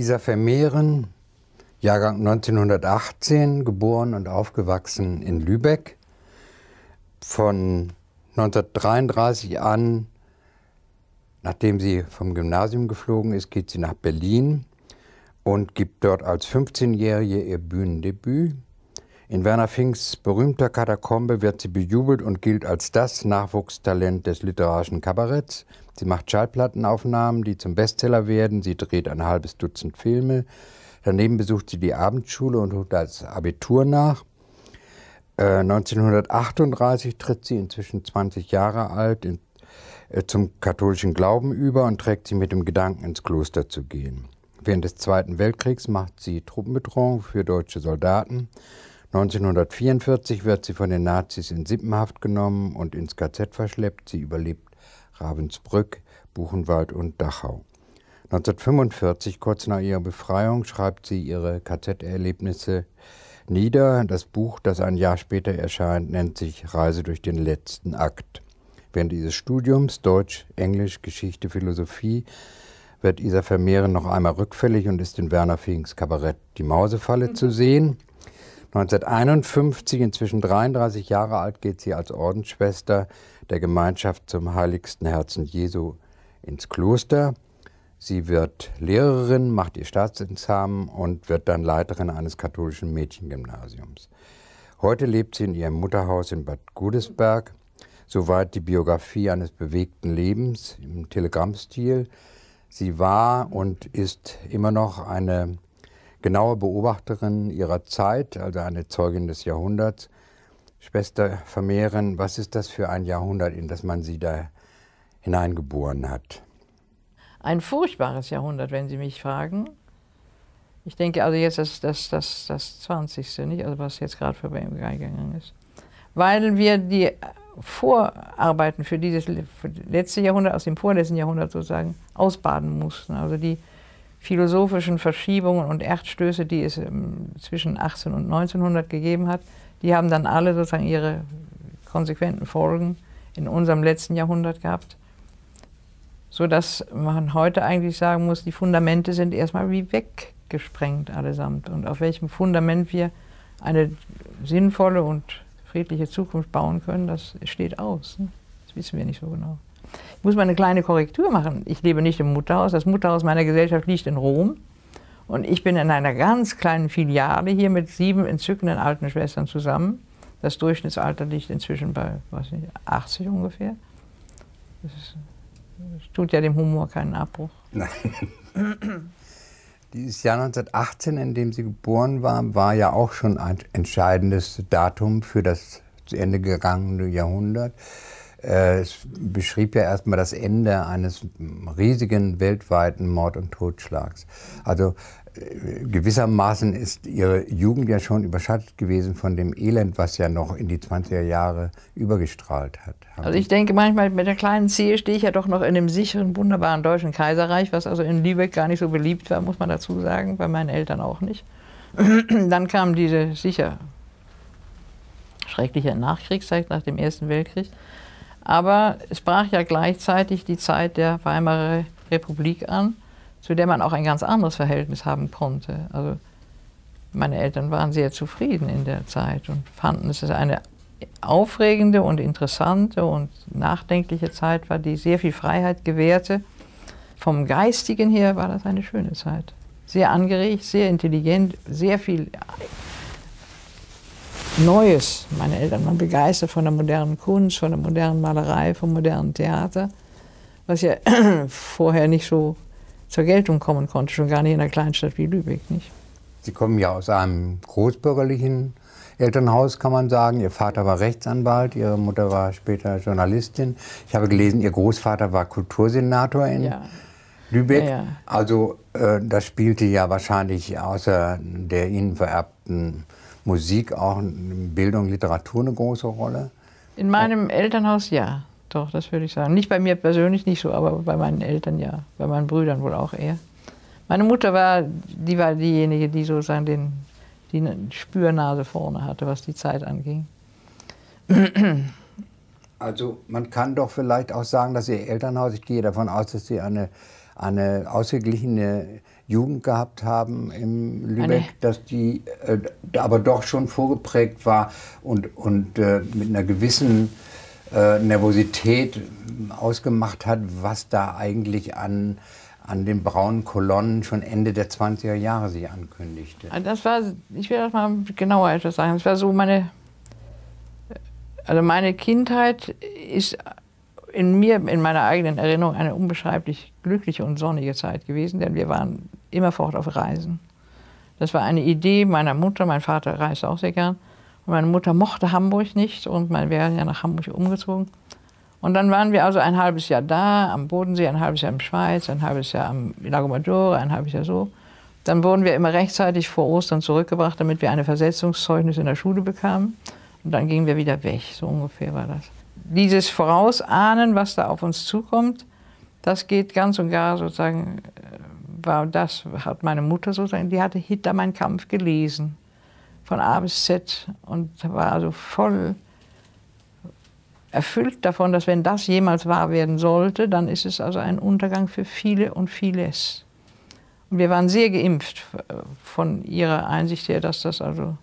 Isa Vermehren, Jahrgang 1918, geboren und aufgewachsen in Lübeck. Von 1933 an, nachdem sie vom Gymnasium geflogen ist, geht sie nach Berlin und gibt dort als 15-Jährige ihr Bühnendebüt. In Werner Finks berühmter Katakombe wird sie bejubelt und gilt als das Nachwuchstalent des literarischen Kabaretts. Sie macht Schallplattenaufnahmen, die zum Bestseller werden. Sie dreht ein halbes Dutzend Filme. Daneben besucht sie die Abendschule und holt das Abitur nach. 1938 tritt sie, inzwischen 20 Jahre alt, zum katholischen Glauben über und trägt sie mit dem Gedanken, ins Kloster zu gehen. Während des Zweiten Weltkriegs macht sie Truppenbetreuung für deutsche Soldaten. 1944 wird sie von den Nazis in Sippenhaft genommen und ins KZ verschleppt. Sie überlebt Ravensbrück, Buchenwald und Dachau. 1945, kurz nach ihrer Befreiung, schreibt sie ihre KZ-Erlebnisse nieder. Das Buch, das ein Jahr später erscheint, nennt sich Reise durch den letzten Akt. Während dieses Studiums, Deutsch, Englisch, Geschichte, Philosophie, wird Isa Vermehren noch einmal rückfällig und ist in Werner Finks Kabarett Die Mausefalle zu sehen. 1951, inzwischen 33 Jahre alt, geht sie als Ordensschwester der Gemeinschaft zum Heiligsten Herzen Jesu ins Kloster. Sie wird Lehrerin, macht ihr Staatsexamen und wird dann Leiterin eines katholischen Mädchengymnasiums. Heute lebt sie in ihrem Mutterhaus in Bad Godesberg. Soweit die Biografie eines bewegten Lebens im Telegrammstil. Sie war und ist immer noch eine genaue Beobachterin ihrer Zeit, also eine Zeugin des Jahrhunderts. Schwester Vermehren, was ist das für ein Jahrhundert, in das man sie da hineingeboren hat? Ein furchtbares Jahrhundert, wenn Sie mich fragen. Ich denke also jetzt das 20. nicht, also was jetzt gerade vorbeigegangen ist. Weil wir die Vorarbeiten für dieses letzte Jahrhundert, aus dem vorletzten Jahrhundert sozusagen, ausbaden mussten. Also die philosophischen Verschiebungen und Erdstöße, die es zwischen 18 und 1900 gegeben hat, die haben dann alle sozusagen ihre konsequenten Folgen in unserem letzten Jahrhundert gehabt, sodass man heute eigentlich sagen muss, die Fundamente sind erstmal wie weggesprengt allesamt. Und auf welchem Fundament wir eine sinnvolle und friedliche Zukunft bauen können, das steht aus. Das wissen wir nicht so genau. Ich muss mal eine kleine Korrektur machen. Ich lebe nicht im Mutterhaus. Das Mutterhaus meiner Gesellschaft liegt in Rom. Und ich bin in einer ganz kleinen Filiale hier mit 7 entzückenden alten Schwestern zusammen. Das Durchschnittsalter liegt inzwischen bei, weiß nicht, 80 ungefähr. Das tut ja dem Humor keinen Abbruch. Nein. Dieses Jahr 1918, in dem sie geboren war, war ja auch schon ein entscheidendes Datum für das zu Ende gegangene Jahrhundert. Es beschrieb ja erstmal das Ende eines riesigen weltweiten Mord- und Totschlags. Also gewissermaßen ist ihre Jugend ja schon überschattet gewesen von dem Elend, was ja noch in die 20er Jahre übergestrahlt hat. Also ich denke manchmal, mit der kleinen Zehe stehe ich ja doch noch in dem sicheren, wunderbaren Deutschen Kaiserreich, was also in Lübeck gar nicht so beliebt war, muss man dazu sagen, bei meinen Eltern auch nicht. Dann kam diese sicher schreckliche Nachkriegszeit nach dem Ersten Weltkrieg. Aber es brach ja gleichzeitig die Zeit der Weimarer Republik an, zu der man auch ein ganz anderes Verhältnis haben konnte. Also meine Eltern waren sehr zufrieden in der Zeit und fanden, dass es eine aufregende und interessante und nachdenkliche Zeit war, die sehr viel Freiheit gewährte. Vom Geistigen her war das eine schöne Zeit. Sehr angeregt, sehr intelligent, sehr viel Neues. Meine Eltern waren begeistert von der modernen Kunst, von der modernen Malerei, vom modernen Theater, was ja vorher nicht so zur Geltung kommen konnte, schon gar nicht in einer Kleinstadt wie Lübeck, nicht? Sie kommen ja aus einem großbürgerlichen Elternhaus, kann man sagen. Ihr Vater war Rechtsanwalt, Ihre Mutter war später Journalistin. Ich habe gelesen, Ihr Großvater war Kultursenator in Lübeck. Ja. Also das spielte ja wahrscheinlich außer der Ihnen vererbten Musik auch in Bildung, Literatur eine große Rolle? In meinem Elternhaus ja, doch, das würde ich sagen. Nicht bei mir persönlich nicht so, aber bei meinen Eltern ja, bei meinen Brüdern wohl auch eher. Meine Mutter war diejenige, die sozusagen die Spürnase vorne hatte, was die Zeit anging. Also man kann doch vielleicht auch sagen, dass Ihr Elternhaus, ich gehe davon aus, dass Sie eine ausgeglichene Jugend gehabt haben im Lübeck, dass die aber doch schon vorgeprägt war und mit einer gewissen Nervosität ausgemacht hat, was da eigentlich an den braunen Kolonnen schon Ende der 20er Jahre sich ankündigte. Das war, ich will das mal genauer etwas sagen, das war so meine Kindheit ist in meiner eigenen Erinnerung eine unbeschreiblich glückliche und sonnige Zeit gewesen, denn wir waren immerfort auf Reisen. Das war eine Idee meiner Mutter, mein Vater reiste auch sehr gern. Und meine Mutter mochte Hamburg nicht und wir wären ja nach Hamburg umgezogen. Und dann waren wir also ein halbes Jahr da, am Bodensee, ein halbes Jahr in der Schweiz, ein halbes Jahr am Lago Maggiore, ein halbes Jahr so. Dann wurden wir immer rechtzeitig vor Ostern zurückgebracht, damit wir eine Versetzungszeugnis in der Schule bekamen. Und dann gingen wir wieder weg, so ungefähr war das. Dieses Vorausahnen, was da auf uns zukommt, das geht ganz und gar sozusagen, das hat meine Mutter sozusagen, die hatte Hitler Mein Kampf gelesen, von A bis Z und war also voll erfüllt davon, dass wenn das jemals wahr werden sollte, dann ist es also ein Untergang für viele und vieles. Und wir waren sehr geimpft von ihrer Einsicht her, dass das also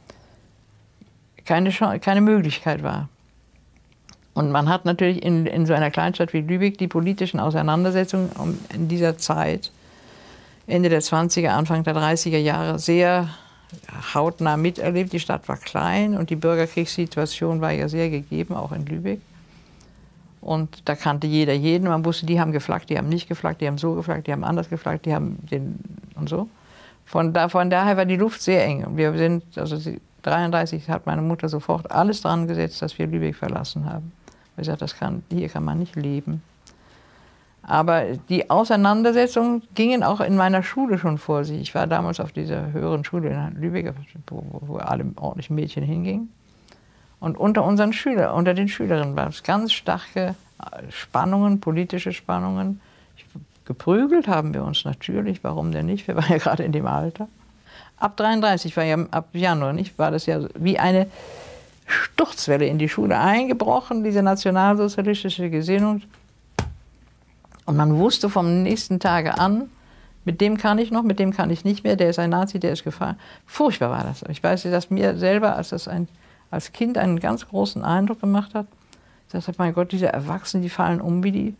keine Möglichkeit war. Und man hat natürlich in so einer Kleinstadt wie Lübeck die politischen Auseinandersetzungen in dieser Zeit, Ende der 20er, Anfang der 30er Jahre, sehr hautnah miterlebt. Die Stadt war klein und die Bürgerkriegssituation war ja sehr gegeben, auch in Lübeck. Und da kannte jeder jeden. Man wusste, die haben geflaggt, die haben nicht geflaggt, die haben so geflaggt, die haben anders geflaggt, die haben den und so. Von daher war die Luft sehr eng. Und wir sind, also 1933 hat meine Mutter sofort alles dran gesetzt, dass wir Lübeck verlassen haben. Sie hat gesagt, hier kann man nicht leben. Aber die Auseinandersetzungen gingen auch in meiner Schule schon vor sich. Ich war damals auf dieser höheren Schule in Lübeck, wo alle ordentlichen Mädchen hingingen. Und unter unseren Schülern, unter den Schülerinnen waren es ganz starke Spannungen, politische Spannungen. Geprügelt haben wir uns natürlich, warum denn nicht? Wir waren ja gerade in dem Alter. Ab 1933, ab Januar, nicht, war das ja wie eine Sturzwelle in die Schule eingebrochen, diese nationalsozialistische Gesinnung. Und man wusste vom nächsten Tage an, mit dem kann ich noch, mit dem kann ich nicht mehr, der ist ein Nazi, der ist gefahren. Furchtbar war das. Ich weiß, dass mir selber als Kind einen ganz großen Eindruck gemacht hat. Ich dachte, mein Gott, diese Erwachsenen, die fallen um wie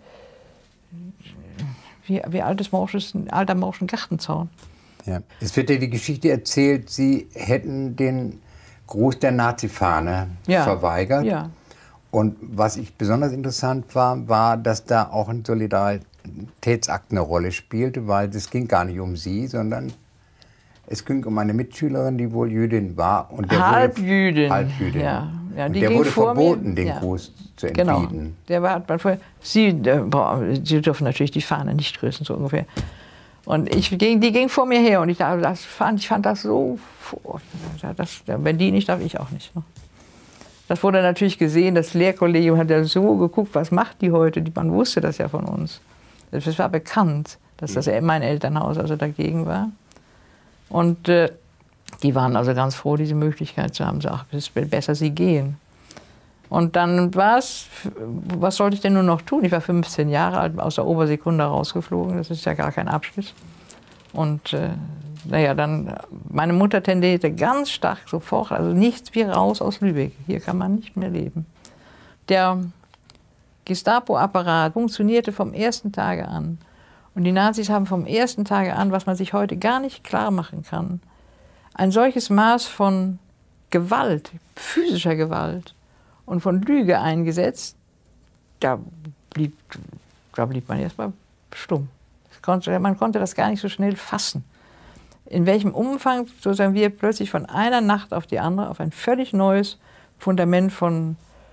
alter morschen Gartenzaun. Ja. Es wird ja die Geschichte erzählt, Sie hätten den Gruß der Nazi-Fahne verweigert. Ja. Und was ich besonders interessant war, dass da auch ein Solidaritätsakt eine Rolle spielte, weil es ging gar nicht um Sie, sondern es ging um eine Mitschülerin, die wohl Jüdin war. Und Halbjüdin. Halbjüdin. Ja. Ja, und der wurde verboten, den Gruß zu entbieten. Genau. Sie dürfen natürlich die Fahne nicht grüßen, so ungefähr. Und die ging vor mir her und ich fand das so, wenn die nicht, darf ich auch nicht. Ne? Das wurde natürlich gesehen, das Lehrkollegium hat ja so geguckt, was macht die heute? Man wusste das ja von uns. Es war bekannt, dass das mein Elternhaus also dagegen war. Und die waren also ganz froh, diese Möglichkeit zu haben. Ach, es ist besser, sie gehen. Und dann war es, was sollte ich denn nur noch tun? Ich war 15 Jahre alt, aus der Obersekunda rausgeflogen, das ist ja gar kein Abschluss. Und naja, dann, meine Mutter tendierte ganz stark sofort, also nichts wie raus aus Lübeck, hier kann man nicht mehr leben. Der Gestapo-Apparat funktionierte vom ersten Tage an. Und die Nazis haben vom ersten Tage an, was man sich heute gar nicht klar machen kann, ein solches Maß von Gewalt, physischer Gewalt, und von Lüge eingesetzt, da blieb man erstmal stumm. Man konnte das gar nicht so schnell fassen. In welchem Umfang sozusagen wir plötzlich von einer Nacht auf die andere auf ein völlig neues Fundament von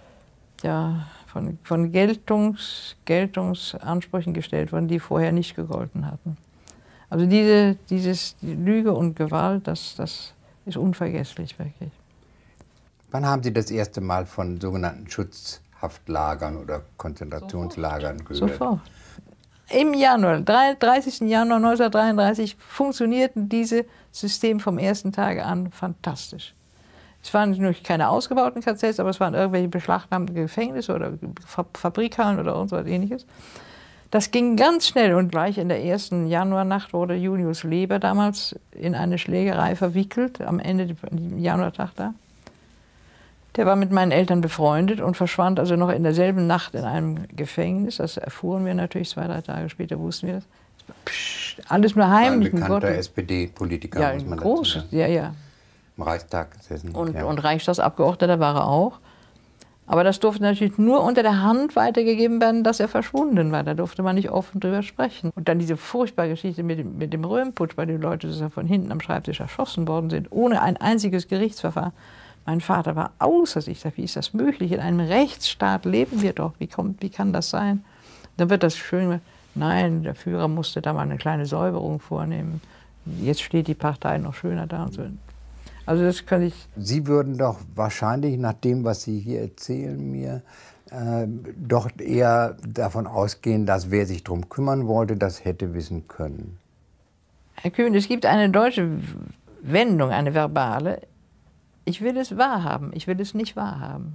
Geltungsansprüchen gestellt wurden, die vorher nicht gegolten hatten. Also die Lüge und Gewalt, das ist unvergesslich, wirklich. Wann haben Sie das erste Mal von sogenannten Schutzhaftlagern oder Konzentrationslagern gehört? Sofort. Im Januar, 30. Januar 1933, funktionierten diese Systeme vom ersten Tage an fantastisch. Es waren nicht keine ausgebauten KZs, aber es waren irgendwelche beschlagnahmten Gefängnisse oder Fabrikhallen oder irgendwas Ähnliches. Das ging ganz schnell und gleich in der ersten Januarnacht wurde Julius Leber damals in eine Schlägerei verwickelt, am Ende des Januartag da. Der war mit meinen Eltern befreundet und verschwand also noch in derselben Nacht in einem Gefängnis. Das erfuhren wir natürlich 2, 3 Tage später, wussten wir das. Psst, alles nur heimlich. Ein bekannter SPD-Politiker, ja, muss man groß, dazu sagen. ja, ja. Im Reichstag gesessen. Und ja. Reichstagsabgeordneter war er auch. Aber das durfte natürlich nur unter der Hand weitergegeben werden, dass er verschwunden war. Da durfte man nicht offen drüber sprechen. Und dann diese furchtbare Geschichte mit dem Röhmputsch, bei den Leuten von hinten am Schreibtisch erschossen worden sind, ohne ein einziges Gerichtsverfahren. Mein Vater war außer sich. Ich sagte, wie ist das möglich? In einem Rechtsstaat leben wir doch. Wie kann das sein? Dann wird das schön gemacht. Nein, der Führer musste da mal eine kleine Säuberung vornehmen. Jetzt steht die Partei noch schöner da und so. Also das kann ich. Sie würden doch wahrscheinlich, nach dem, was Sie hier erzählen mir, doch eher davon ausgehen, dass wer sich darum kümmern wollte, das hätte wissen können. Herr Kühn, es gibt eine deutsche Wendung, eine verbale. Ich will es wahrhaben, ich will es nicht wahrhaben.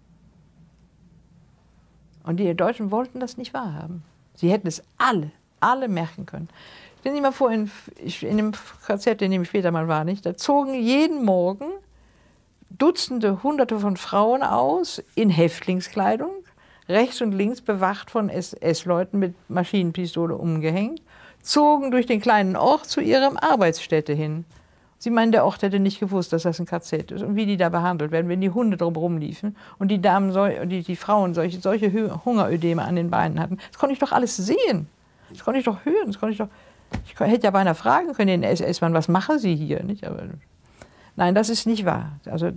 Und die Deutschen wollten das nicht wahrhaben. Sie hätten es alle merken können. Stellen Sie mal vor, in dem KZ, in dem ich später mal war, nicht, da zogen jeden Morgen Dutzende, Hunderte von Frauen aus in Häftlingskleidung, rechts und links bewacht von SS-Leuten mit Maschinenpistole umgehängt, zogen durch den kleinen Ort zu ihrer Arbeitsstätte hin. Sie meinen, der Ort hätte nicht gewusst, dass das ein KZ ist und wie die da behandelt werden, wenn die Hunde drum rumliefen und die Damen, die Frauen solche Hungerödeme an den Beinen hatten. Das konnte ich doch alles sehen. Das konnte ich doch hören. Ich hätte ja beinahe fragen können, den SS-Mann, was machen Sie hier? Nicht? Aber, nein, das ist nicht wahr. Also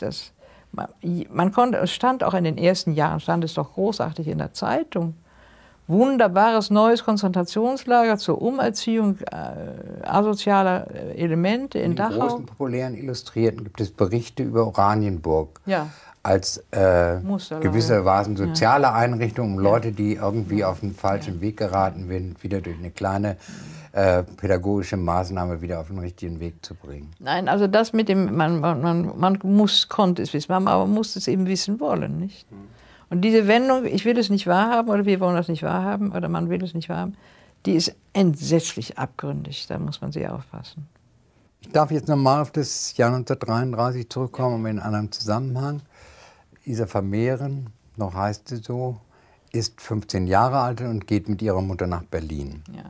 es stand auch in den ersten Jahren, stand es doch großartig in der Zeitung. Wunderbares neues Konzentrationslager zur Umerziehung asozialer Elemente in Dachau. In den großen populären Illustrierten gibt es Berichte über Oranienburg. Ja. Als gewissermaßen soziale Einrichtung, um Leute, die irgendwie auf den falschen Weg geraten sind, wieder durch eine kleine pädagogische Maßnahme wieder auf den richtigen Weg zu bringen. Nein, also das mit dem, man konnte es wissen, aber man muss es eben wissen wollen, nicht? Und diese Wendung, ich will es nicht wahrhaben oder wir wollen das nicht wahrhaben oder man will es nicht wahrhaben, die ist entsetzlich abgründig, da muss man sehr aufpassen. Ich darf jetzt nochmal auf das Jahr 1933 zurückkommen, um in einem anderen Zusammenhang. Isa Vermehren, noch heißt sie so, ist 15 Jahre alt und geht mit ihrer Mutter nach Berlin. Ja.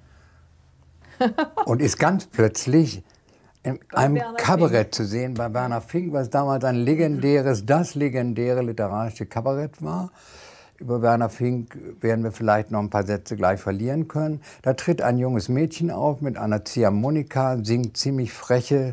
Und ist ganz plötzlich in einem Kabarett zu sehen bei Werner Fink, was damals das legendäre literarische Kabarett war. Über Werner Fink werden wir vielleicht noch ein paar Sätze gleich verlieren können. Da tritt ein junges Mädchen auf mit einer Ziehharmonika, singt ziemlich freche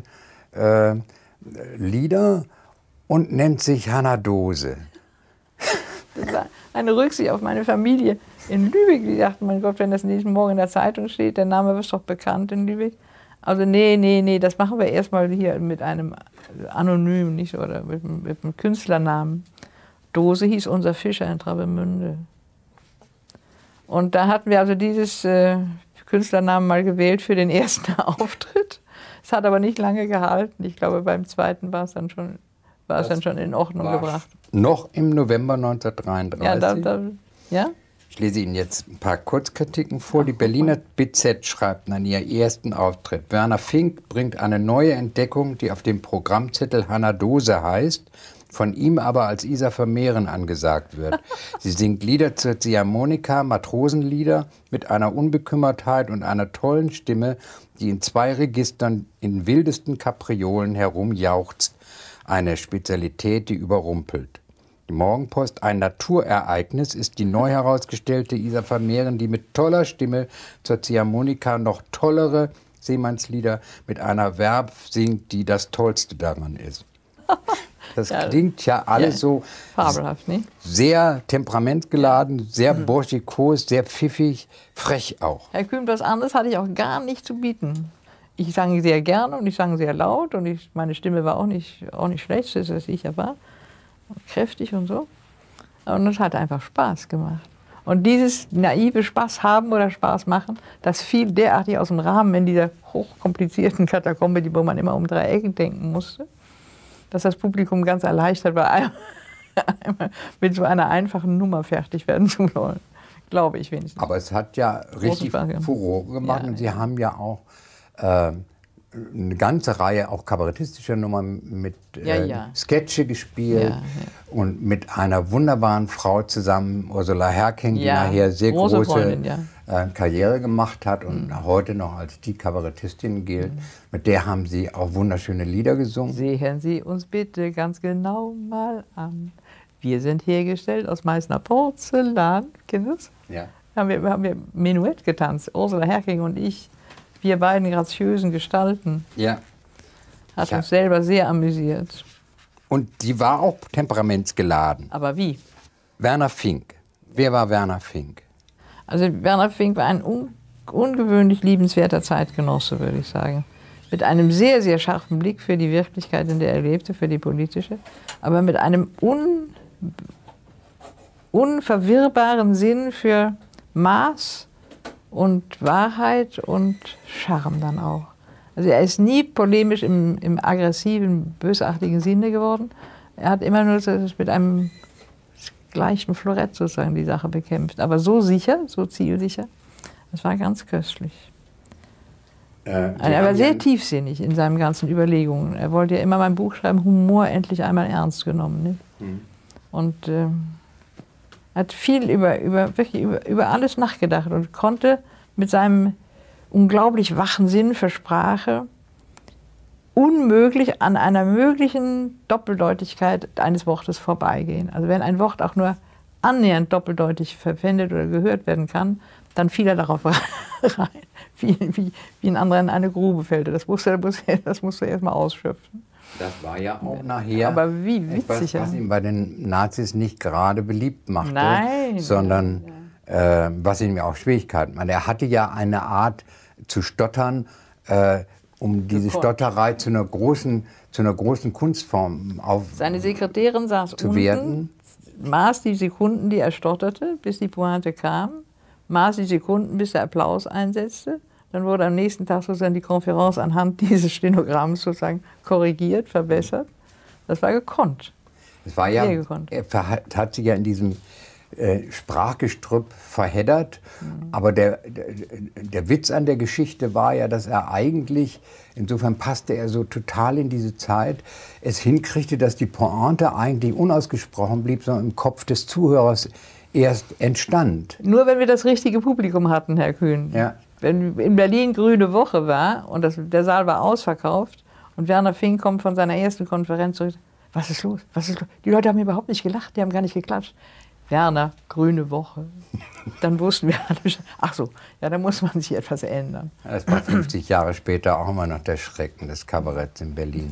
Lieder und nennt sich Hanna Dose. Das war eine Rücksicht auf meine Familie in Lübeck. Die dachten, mein Gott, wenn das nächsten Morgen in der Zeitung steht, der Name ist doch bekannt in Lübeck. Also nee, das machen wir erstmal hier mit einem Anonym, nicht, oder mit einem Künstlernamen. Dose hieß unser Fischer in Travemünde. Und da hatten wir also dieses Künstlernamen mal gewählt für den ersten Auftritt. Es hat aber nicht lange gehalten. Ich glaube, beim zweiten war es dann schon in Ordnung gebracht. Noch im November 1933. Ja? Ich lese Ihnen jetzt ein paar Kurzkritiken vor. Die Berliner BZ schreibt an ihrem ersten Auftritt: Werner Fink bringt eine neue Entdeckung, die auf dem Programmzettel Hanna Dose heißt, von ihm aber als Isa Vermehren angesagt wird. Sie singt Lieder zur Ziehharmonika, Matrosenlieder, mit einer Unbekümmertheit und einer tollen Stimme, die in 2 Registern in wildesten Kapriolen herumjauchzt. Eine Spezialität, die überrumpelt. Die Morgenpost, ein Naturereignis, ist die neu herausgestellte Isa Vermehren, die mit toller Stimme zur Ziehharmonika noch tollere Seemannslieder mit einer Verb singt, die das Tollste daran ist. Das klingt ja alles so fabelhaft, ne? Sehr temperamentgeladen, sehr burschikos, sehr pfiffig, frech auch. Herr Kühn, was anderes hatte ich auch gar nicht zu bieten. Ich sang sehr gerne und ich sang sehr laut und meine Stimme war auch nicht schlecht, das ist sicher war. Kräftig und so. Und es hat einfach Spaß gemacht. Und dieses naive Spaß haben oder Spaß machen, das fiel derartig aus dem Rahmen in dieser hochkomplizierten Katakombe, wo man immer um 3 Ecken denken musste, dass das Publikum ganz erleichtert war, einmal mit so einer einfachen Nummer fertig werden zu wollen. Glaube ich wenigstens. Aber es hat ja richtig Furore gemacht und Sie haben ja auch eine ganze Reihe auch kabarettistischer Nummern mit Sketche gespielt und mit einer wunderbaren Frau zusammen, Ursula Herking, die nachher sehr große Karriere gemacht hat und heute noch als die Kabarettistin gilt. Mit der haben Sie auch wunderschöne Lieder gesungen. Sehen Sie uns bitte ganz genau mal an. Wir sind hergestellt aus Meißner Porzellan. Kennen Sie das? Ja. Haben wir Menuett getanzt, Ursula Herking und ich. Wir beiden graziösen Gestalten. Ja. Hat uns selber sehr amüsiert. Und die war auch temperamentsgeladen. Aber wie? Werner Fink. Wer war Werner Fink? Also Werner Fink war ein ungewöhnlich liebenswerter Zeitgenosse, würde ich sagen. Mit einem sehr, sehr scharfen Blick für die Wirklichkeit, in der er lebte, für die politische. Aber mit einem unverwirrbaren Sinn für Maß und Wahrheit und Charme dann auch. Also er ist nie polemisch im aggressiven, bösartigen Sinne geworden. Er hat immer nur mit einem gleichen Florett sozusagen die Sache bekämpft. Aber so sicher, so zielsicher, das war ganz köstlich. Er war sehr tiefsinnig in seinen ganzen Überlegungen. Er wollte ja immer mein Buch schreiben, Humor endlich einmal ernst genommen. Nicht? Und hat viel über alles nachgedacht und konnte mit seinem unglaublich wachen Sinn für Sprache unmöglich an einer möglichen Doppeldeutigkeit eines Wortes vorbeigehen. Also wenn ein Wort auch nur annähernd doppeldeutig verwendet oder gehört werden kann, dann fiel er darauf rein, wie ein anderer in eine Grube fällt. Das musste er erst mal ausschöpfen. Das war ja auch nachher aber wie witzig, etwas, was ihn bei den Nazis nicht gerade beliebt machte, nein, sondern was ihm ja auch Schwierigkeiten machte. Er hatte ja eine Art zu stottern, um diese Stotterei zu einer großen Kunstform Seine Sekretärin saß unten, maß die Sekunden, die er stotterte, bis die Pointe kam, maß die Sekunden, bis der Applaus einsetzte. Dann wurde am nächsten Tag sozusagen die Konferenz anhand dieses Stenogramms sozusagen korrigiert, verbessert. Das war gekonnt. Es war ja, er hat sich ja in diesem Sprachgestrüpp verheddert. Aber der Witz an der Geschichte war ja, dass er eigentlich, insofern passte er so total in diese Zeit, es hinkriegte, dass die Pointe eigentlich unausgesprochen blieb, sondern im Kopf des Zuhörers erst entstand. Nur wenn wir das richtige Publikum hatten, Herr Kühn. Ja. Wenn in Berlin Grüne Woche war und der Saal war ausverkauft und Werner Fink kommt von seiner ersten Konferenz zurück, was ist los? Was ist los? Die Leute haben überhaupt nicht gelacht, die haben gar nicht geklatscht. Werner, Grüne Woche. Dann wussten wir alle, ach so, ja, da muss man sich etwas ändern. Das war 50 Jahre später auch immer noch der Schrecken des Kabaretts in Berlin.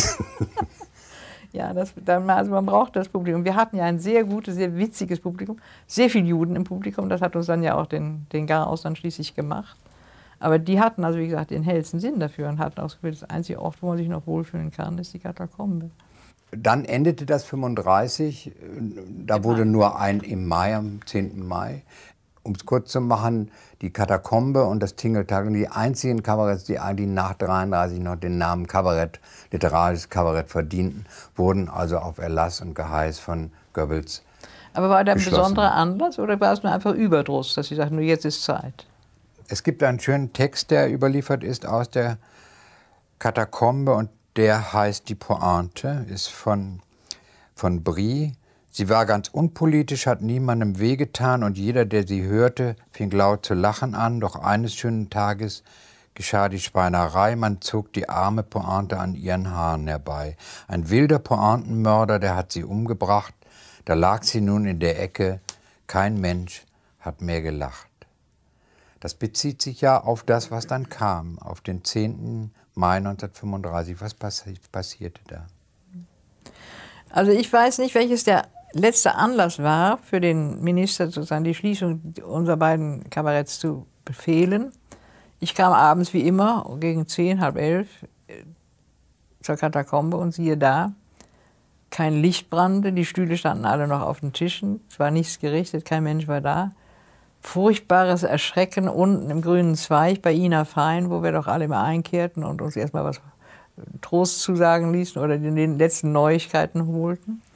Ja, also man braucht das Publikum. Wir hatten ja ein sehr gutes, sehr witziges Publikum, sehr viele Juden im Publikum. Das hat uns dann ja auch den Garaus dann schließlich gemacht. Aber die hatten also, wie gesagt, den hellsten Sinn dafür und hatten ausgewählt, das einzige Ort, wo man sich noch wohlfühlen kann, ist die Katakombe. Dann endete das 1935, da wurde nur im Mai, am 10. Mai, um es kurz zu machen, die Katakombe und das Tingeltangel, die einzigen Kabaretts, die eigentlich nach 1933 noch den Namen Kabarett, literarisches Kabarett verdienten, wurden also auf Erlass und Geheiß von Goebbels Aber war da ein geschlossen. besonderer Anlass oder war es nur einfach Überdruss, dass Sie sagten, nur jetzt ist Zeit? Es gibt einen schönen Text, der überliefert ist aus der Katakombe und der heißt Die Pointe, ist von Brie. Sie war ganz unpolitisch, hat niemandem wehgetan und jeder, der sie hörte, fing laut zu lachen an. Doch eines schönen Tages geschah die Schweinerei, man zog die arme Pointe an ihren Haaren herbei. Ein wilder Pointenmörder, der hat sie umgebracht. Da lag sie nun in der Ecke, kein Mensch hat mehr gelacht. Das bezieht sich ja auf das, was dann kam, auf den 10. Mai 1935. Was passierte da? Also ich weiß nicht, welches der letzte Anlass war für den Minister, sozusagen die Schließung unserer beiden Kabaretts zu befehlen. Ich kam abends wie immer gegen 10, halb 11 zur Katakombe und siehe da, kein Licht brannte, die Stühle standen alle noch auf den Tischen, es war nichts gerichtet, kein Mensch war da. Furchtbares Erschrecken unten im grünen Zweig bei Ina Fein, wo wir doch alle immer einkehrten und uns erstmal was Trost zusagen ließen oder den letzten Neuigkeiten holten.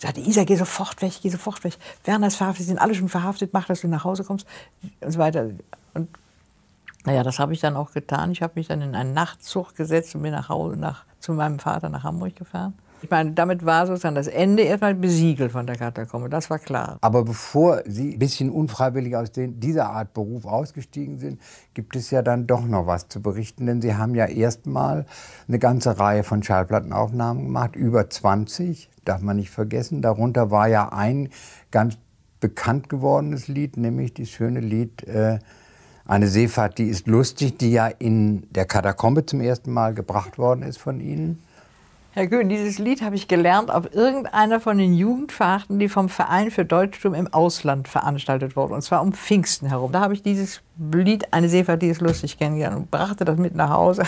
sagte, Isa, geh sofort weg, geh sofort weg. Werner ist verhaftet, sie sind alle schon verhaftet, mach, dass du nach Hause kommst und so weiter. Und naja, das habe ich dann auch getan. Ich habe mich dann in einen Nachtzug gesetzt und bin zu meinem Vater nach Hamburg gefahren. Ich meine, damit war sozusagen das Ende erstmal besiegelt von der Katakombe, das war klar. Aber bevor Sie ein bisschen unfreiwillig aus dieser Art Beruf ausgestiegen sind, gibt es ja dann doch noch was zu berichten. Denn Sie haben ja erstmal eine ganze Reihe von Schallplattenaufnahmen gemacht, über 20, darf man nicht vergessen. Darunter war ja ein ganz bekannt gewordenes Lied, nämlich das schöne Lied Eine Seefahrt, die ist lustig, die ja in der Katakombe zum ersten Mal gebracht worden ist von Ihnen. Herr Kühn, dieses Lied habe ich gelernt auf irgendeiner von den Jugendfahrten, die vom Verein für Deutschtum im Ausland veranstaltet wurden, und zwar um Pfingsten herum. Da habe ich dieses Lied, Eine Seefahrt, die ist lustig, kennengelernt und brachte das mit nach Hause.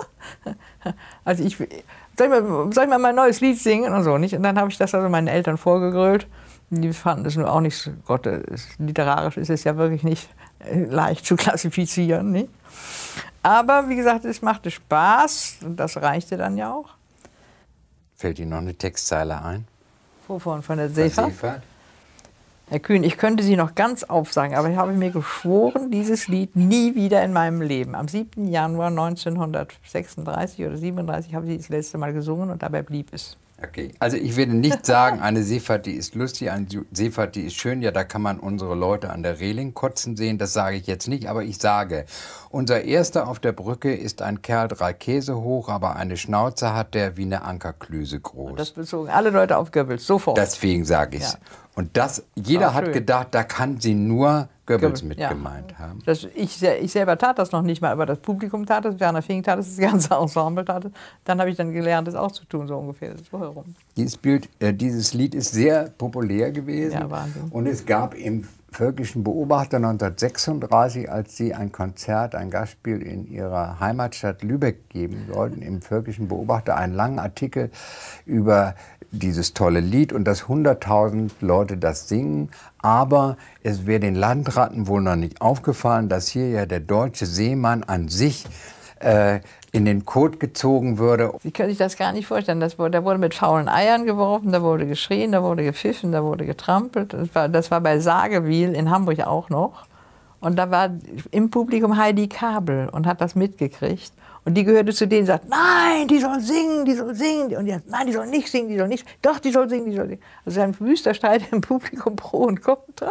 Also soll ich mal mein neues Lied singen und so, nicht? Und dann habe ich das also meinen Eltern vorgegrölt. Die fanden es nur auch nicht so, Gott, literarisch ist es ja wirklich nicht leicht zu klassifizieren, nicht? Aber wie gesagt, es machte Spaß und das reichte dann ja auch. Fällt Ihnen noch eine Textzeile ein? Wovon? Von der Seefahrt? Herr Kühn, ich könnte sie noch ganz aufsagen, aber ich habe mir geschworen, dieses Lied nie wieder in meinem Leben. Am 7. Januar 1936 oder 37 habe ich das letzte Mal gesungen und dabei blieb es. Okay, also ich werde nicht sagen, eine Seefahrt, die ist lustig, eine Seefahrt, die ist schön. Ja, da kann man unsere Leute an der Reling kotzen sehen, das sage ich jetzt nicht. Aber ich sage, unser Erster auf der Brücke ist ein Kerl 3 Käse hoch, aber eine Schnauze hat der wie eine Ankerklüse groß. Und das bezogen alle Leute auf Goebbels, sofort. Deswegen sage ich es. Ja. Und jeder hat gedacht, da kann sie nur Goebbels mit gemeint haben. Ich selber tat das noch nicht mal, aber das Publikum tat es, Werner Fink tat es, das ganze Ensemble tat es. Dann habe ich dann gelernt, das auch zu tun, so ungefähr. So herum. Dieses Lied ist sehr populär gewesen. Ja, Wahnsinn. Und es gab im Völkischen Beobachter 1936, als Sie ein Konzert, ein Gastspiel in Ihrer Heimatstadt Lübeck geben sollten, im Völkischen Beobachter einen langen Artikel über dieses tolle Lied und dass 100.000 Leute das singen. Aber es wäre den Landratten wohl noch nicht aufgefallen, dass hier ja der deutsche Seemann an sich in den Kot gezogen würde. Sie können sich das gar nicht vorstellen. Da wurde mit faulen Eiern geworfen, da wurde geschrien, da wurde gepfiffen, da wurde getrampelt. Das war bei Sagewil in Hamburg auch noch. Und da war im Publikum Heidi Kabel und hat das mitgekriegt. Und die gehörte zu denen, die sagt, nein, die soll singen, die soll singen. Und die sagt, nein, die soll nicht singen, die soll nicht. Doch, die soll singen, die soll singen. Also ein wüster Streit im Publikum pro und contra.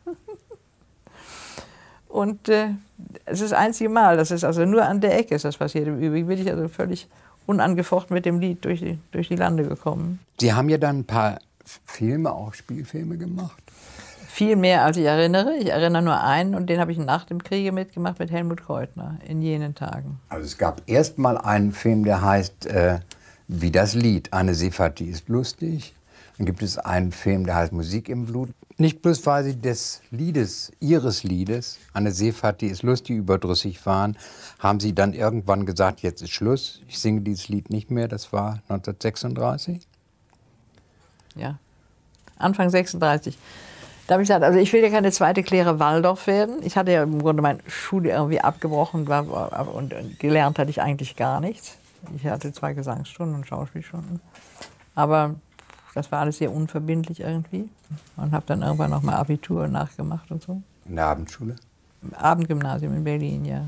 Und es ist das einzige Mal, das ist also nur an der Ecke ist das passiert. Im Übrigen bin ich also völlig unangefochten mit dem Lied durch die Lande gekommen. Sie haben ja dann ein paar Filme, auch Spielfilme gemacht. Viel mehr, als ich erinnere. Ich erinnere nur einen und den habe ich nach dem Kriege mitgemacht mit Helmut Keutner, in jenen Tagen. Also es gab erst mal einen Film, der heißt wie das Lied, Eine Seefahrt, die ist lustig. Dann gibt es einen Film, der heißt Musik im Blut. Nicht bloß, weil Sie des Liedes, Ihres Liedes, Eine Seefahrt, die ist lustig, überdrüssig waren, haben Sie dann irgendwann gesagt, jetzt ist Schluss, ich singe dieses Lied nicht mehr. Das war 1936? Ja, Anfang 36. Da habe ich gesagt, also ich will ja keine zweite Claire Waldorf werden. Ich hatte ja im Grunde meine Schule irgendwie abgebrochen und gelernt hatte ich eigentlich gar nichts. Ich hatte 2 Gesangsstunden und Schauspielstunden. Aber das war alles sehr unverbindlich irgendwie. Und habe dann irgendwann noch mal Abitur nachgemacht und so. In der Abendschule? Im Abendgymnasium in Berlin, ja.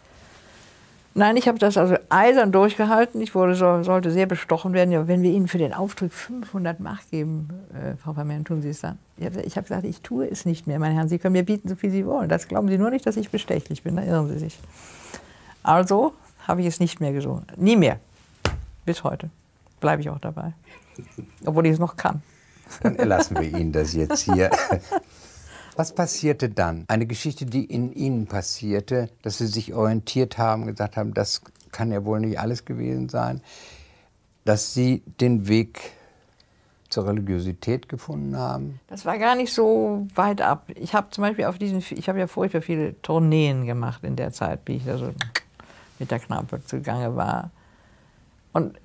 Nein, ich habe das also eisern durchgehalten. Ich sollte sehr bestochen werden. Ja, wenn wir Ihnen für den Auftritt 500 Mark geben, Frau Vermehren, tun Sie es dann? Ich habe gesagt, ich tue es nicht mehr, meine Herren. Sie können mir bieten, so viel Sie wollen. Das glauben Sie nur nicht, dass ich bestechlich bin. Da irren Sie sich. Also habe ich es nicht mehr gesungen. Nie mehr. Bis heute. Bleibe ich auch dabei. Obwohl ich es noch kann. Dann erlassen wir Ihnen das jetzt hier. Was passierte dann? Eine Geschichte, die in Ihnen passierte, dass Sie sich orientiert haben, gesagt haben, das kann ja wohl nicht alles gewesen sein, dass Sie den Weg zur Religiosität gefunden haben? Das war gar nicht so weit ab. Ich habe zum Beispiel ich habe ja furchtbar viele Tourneen gemacht in der Zeit, wie ich da so mit der Kneipe zugange war. Und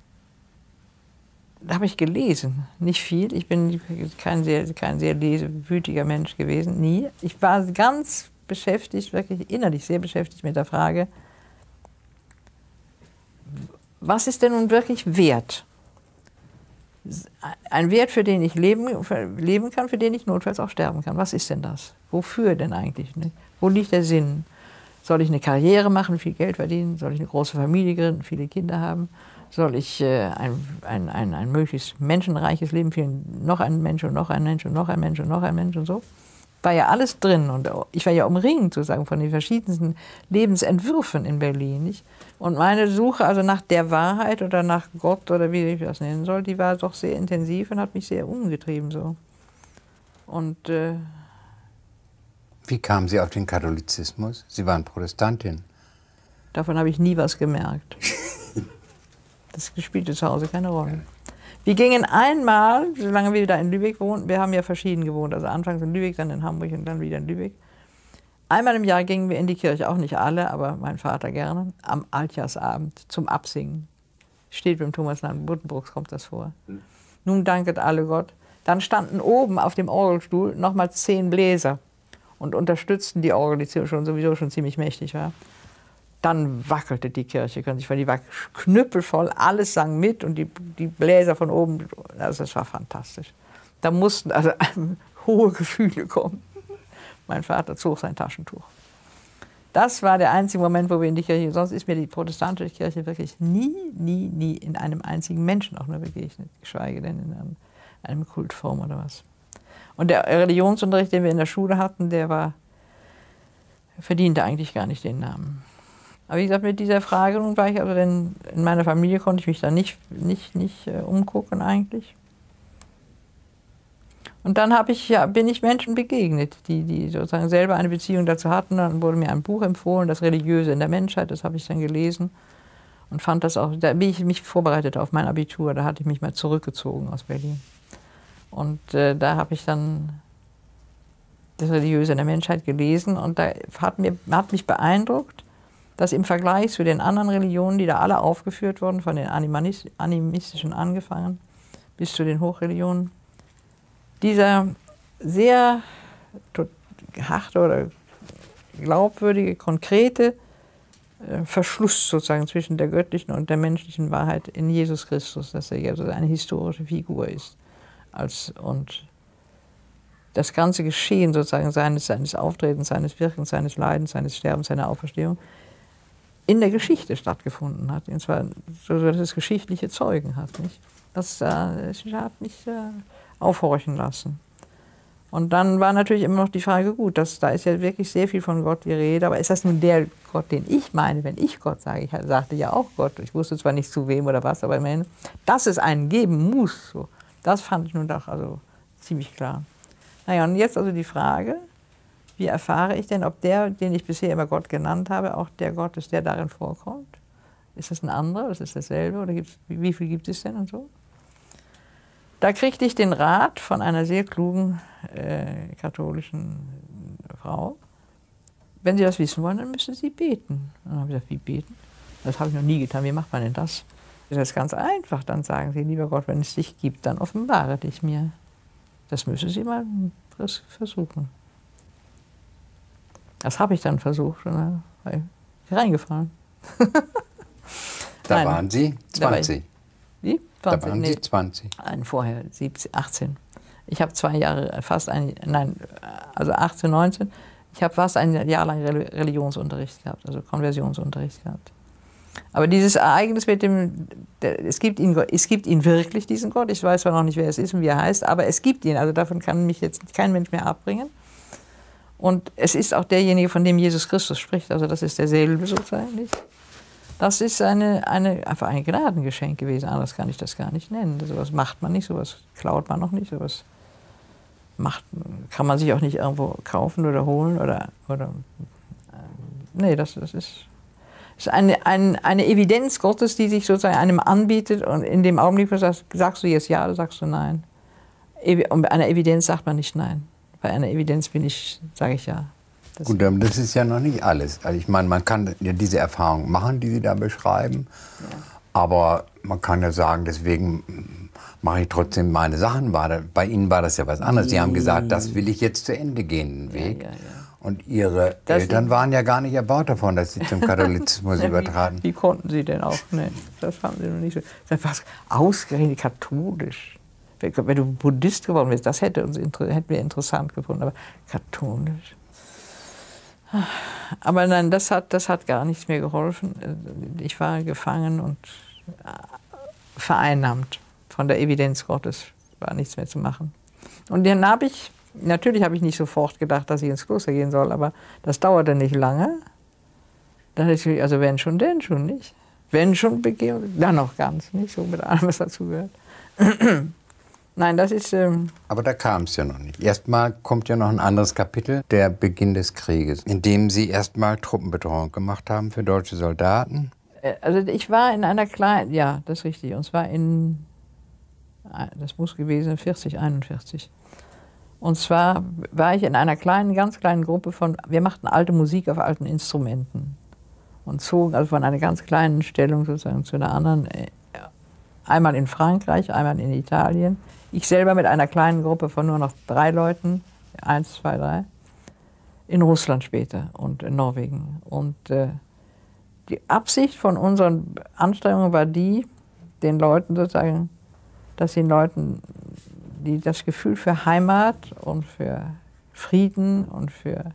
da habe ich gelesen, nicht viel. Ich bin kein sehr lesewütiger Mensch gewesen, nie. Ich war ganz beschäftigt, wirklich innerlich sehr beschäftigt mit der Frage, was ist denn nun wirklich wert? ein Wert, für den ich leben kann, für den ich notfalls auch sterben kann. Was ist denn das? Wofür denn eigentlich? Ne? Wo liegt der Sinn? Soll ich eine Karriere machen, viel Geld verdienen? Soll ich eine große Familie gründen, viele Kinder haben? Soll ich ein möglichst menschenreiches Leben führen? Noch ein Mensch und noch ein Mensch und noch ein Mensch und noch ein Mensch und so? War ja alles drin. Und ich war ja umringt sozusagen von den verschiedensten Lebensentwürfen in Berlin. Nicht? Und meine Suche also nach der Wahrheit oder nach Gott oder wie ich das nennen soll, die war doch sehr intensiv und hat mich sehr umgetrieben. So. Und wie kamen Sie auf den Katholizismus? Sie waren Protestantin. Davon habe ich nie was gemerkt. Das spielte zu Hause keine Rolle. Wir gingen einmal, solange wir da in Lübeck wohnten, wir haben ja verschieden gewohnt, also anfangs in Lübeck, dann in Hamburg und dann wieder in Lübeck. Einmal im Jahr gingen wir in die Kirche, auch nicht alle, aber mein Vater gerne, am Altjahrsabend zum Absingen. Steht beim Thomas Buddenbrooks, kommt das vor. Nun danket alle Gott. Dann standen oben auf dem Orgelstuhl nochmal 10 Bläser und unterstützten die Orgel, die sowieso schon ziemlich mächtig war. Dann wackelte die Kirche, die war knüppelvoll, alles sang mit und die Bläser von oben, also das war fantastisch. Da mussten also hohe Gefühle kommen. Mein Vater zog sein Taschentuch. Das war der einzige Moment, wo wir in die Kirche, sonst ist mir die protestantische Kirche wirklich nie in einem einzigen Menschen auch nur begegnet, geschweige denn in einem Kultform oder was. Und der Religionsunterricht, den wir in der Schule hatten, verdiente eigentlich gar nicht den Namen. Aber wie gesagt, mit dieser Frage nun war ich, also denn in meiner Familie konnte ich mich da nicht umgucken eigentlich. Und dann bin ich Menschen begegnet, die sozusagen selber eine Beziehung dazu hatten. Dann wurde mir ein Buch empfohlen, Das Religiöse in der Menschheit, das habe ich dann gelesen und fand das auch, da bin ich mich vorbereitet auf mein Abitur, da hatte ich mich mal zurückgezogen aus Berlin. Und da habe ich dann Das Religiöse in der Menschheit gelesen und da hat mich beeindruckt, dass im Vergleich zu den anderen Religionen, die da alle aufgeführt wurden, von den animistischen angefangen bis zu den Hochreligionen, dieser sehr harte oder glaubwürdige, konkrete Verschluss sozusagen zwischen der göttlichen und der menschlichen Wahrheit in Jesus Christus, dass er ja so eine historische Figur ist. Und das ganze Geschehen sozusagen seines Auftretens, seines Wirkens, seines Leidens, seines Sterbens, seiner Auferstehung in der Geschichte stattgefunden hat. Und zwar so, dass es geschichtliche Zeugen hat. Nicht? Das hat mich aufhorchen lassen. Und dann war natürlich immer noch die Frage, gut, da ist ja wirklich sehr viel von Gott die Rede, aber ist das nun der Gott, den ich meine, wenn ich Gott sage? Ich sagte ja auch Gott, ich wusste zwar nicht zu wem oder was, aber immerhin, dass es einen geben muss, so, das fand ich nun doch also ziemlich klar. Naja, und jetzt also die Frage, wie erfahre ich denn, ob der, den ich bisher immer Gott genannt habe, auch der Gott ist, der darin vorkommt? Ist das ein anderer, ist das dasselbe oder wie viel gibt es denn und so? Da kriegte ich den Rat von einer sehr klugen katholischen Frau, wenn Sie das wissen wollen, dann müssen Sie beten. Und dann habe ich gesagt, wie beten? Das habe ich noch nie getan, wie macht man denn das? Das ist ganz einfach, dann sagen Sie, lieber Gott, wenn es dich gibt, dann offenbare dich mir. Das müssen Sie mal versuchen. Das habe ich dann versucht und dann war ich reingefallen. Da waren Sie 20? Wie? 20? Da waren Sie 20? Nein, vorher, 17, 18. Ich habe 2 Jahre, also 18, 19. Ich habe fast ein Jahr lang Religionsunterricht gehabt, also Konversionsunterricht gehabt. Aber dieses Ereignis mit es gibt ihn wirklich, diesen Gott. Ich weiß zwar noch nicht, wer es ist und wie er heißt, aber es gibt ihn. Also davon kann mich jetzt kein Mensch mehr abbringen. Und es ist auch derjenige, von dem Jesus Christus spricht. Also das ist derselbe sozusagen nicht. Das ist einfach ein Gnadengeschenk gewesen. Anders kann ich das gar nicht nennen. Sowas macht man nicht, sowas klaut man noch nicht, sowas kann man sich auch nicht irgendwo kaufen oder holen oder nee, das ist eine Evidenz Gottes, die sich sozusagen einem anbietet und in dem Augenblick, wo du sagst du jetzt ja oder sagst du nein. Und bei einer Evidenz sagt man nicht nein. Bei einer Evidenz sage ich ja. Gut, das ist ja noch nicht alles. Also ich meine, man kann ja diese Erfahrung machen, die Sie da beschreiben, ja. Aber man kann ja sagen, deswegen mache ich trotzdem meine Sachen. Bei Ihnen war das ja was anderes. Sie haben gesagt, das will ich jetzt zu Ende gehen, den Weg. Ja. Und Ihre Eltern waren ja gar nicht erbaut davon, dass Sie zum Katholizismus übertraten. Wie konnten sie denn auch? Nee, das haben sie noch nicht so. Das war ausgerechnet katholisch. Wenn du Buddhist geworden wärst, das hätten wir interessant gefunden, aber katholisch. Aber nein, das hat gar nichts mehr geholfen. Ich war gefangen und vereinnahmt von der Evidenz Gottes. War nichts mehr zu machen. Und dann natürlich habe ich nicht sofort gedacht, dass ich ins Kloster gehen soll, aber das dauerte nicht lange. Dann habe ich gesagt, also wenn schon, denn schon nicht. Wenn schon begehen, dann noch ganz, nicht so mit allem, was dazugehört. Nein, das ist... Aber da kam es ja noch nicht. Erstmal kommt ja noch ein anderes Kapitel, der Beginn des Krieges, in dem Sie erstmal Truppenbetreuung gemacht haben für deutsche Soldaten. Also ich war in einer kleinen, ja, das ist richtig, und zwar das muss gewesen 40, 41. Und zwar war ich in einer ganz kleinen Gruppe wir machten alte Musik auf alten Instrumenten und zogen also von einer ganz kleinen Stellung sozusagen zu einer anderen, einmal in Frankreich, einmal in Italien. Ich selber mit einer kleinen Gruppe von nur noch 3 Leuten, 1, 2, 3, in Russland später und in Norwegen. Und die Absicht von unseren Anstrengungen war den Leuten sozusagen, dass den Leuten die das Gefühl für Heimat und für Frieden und für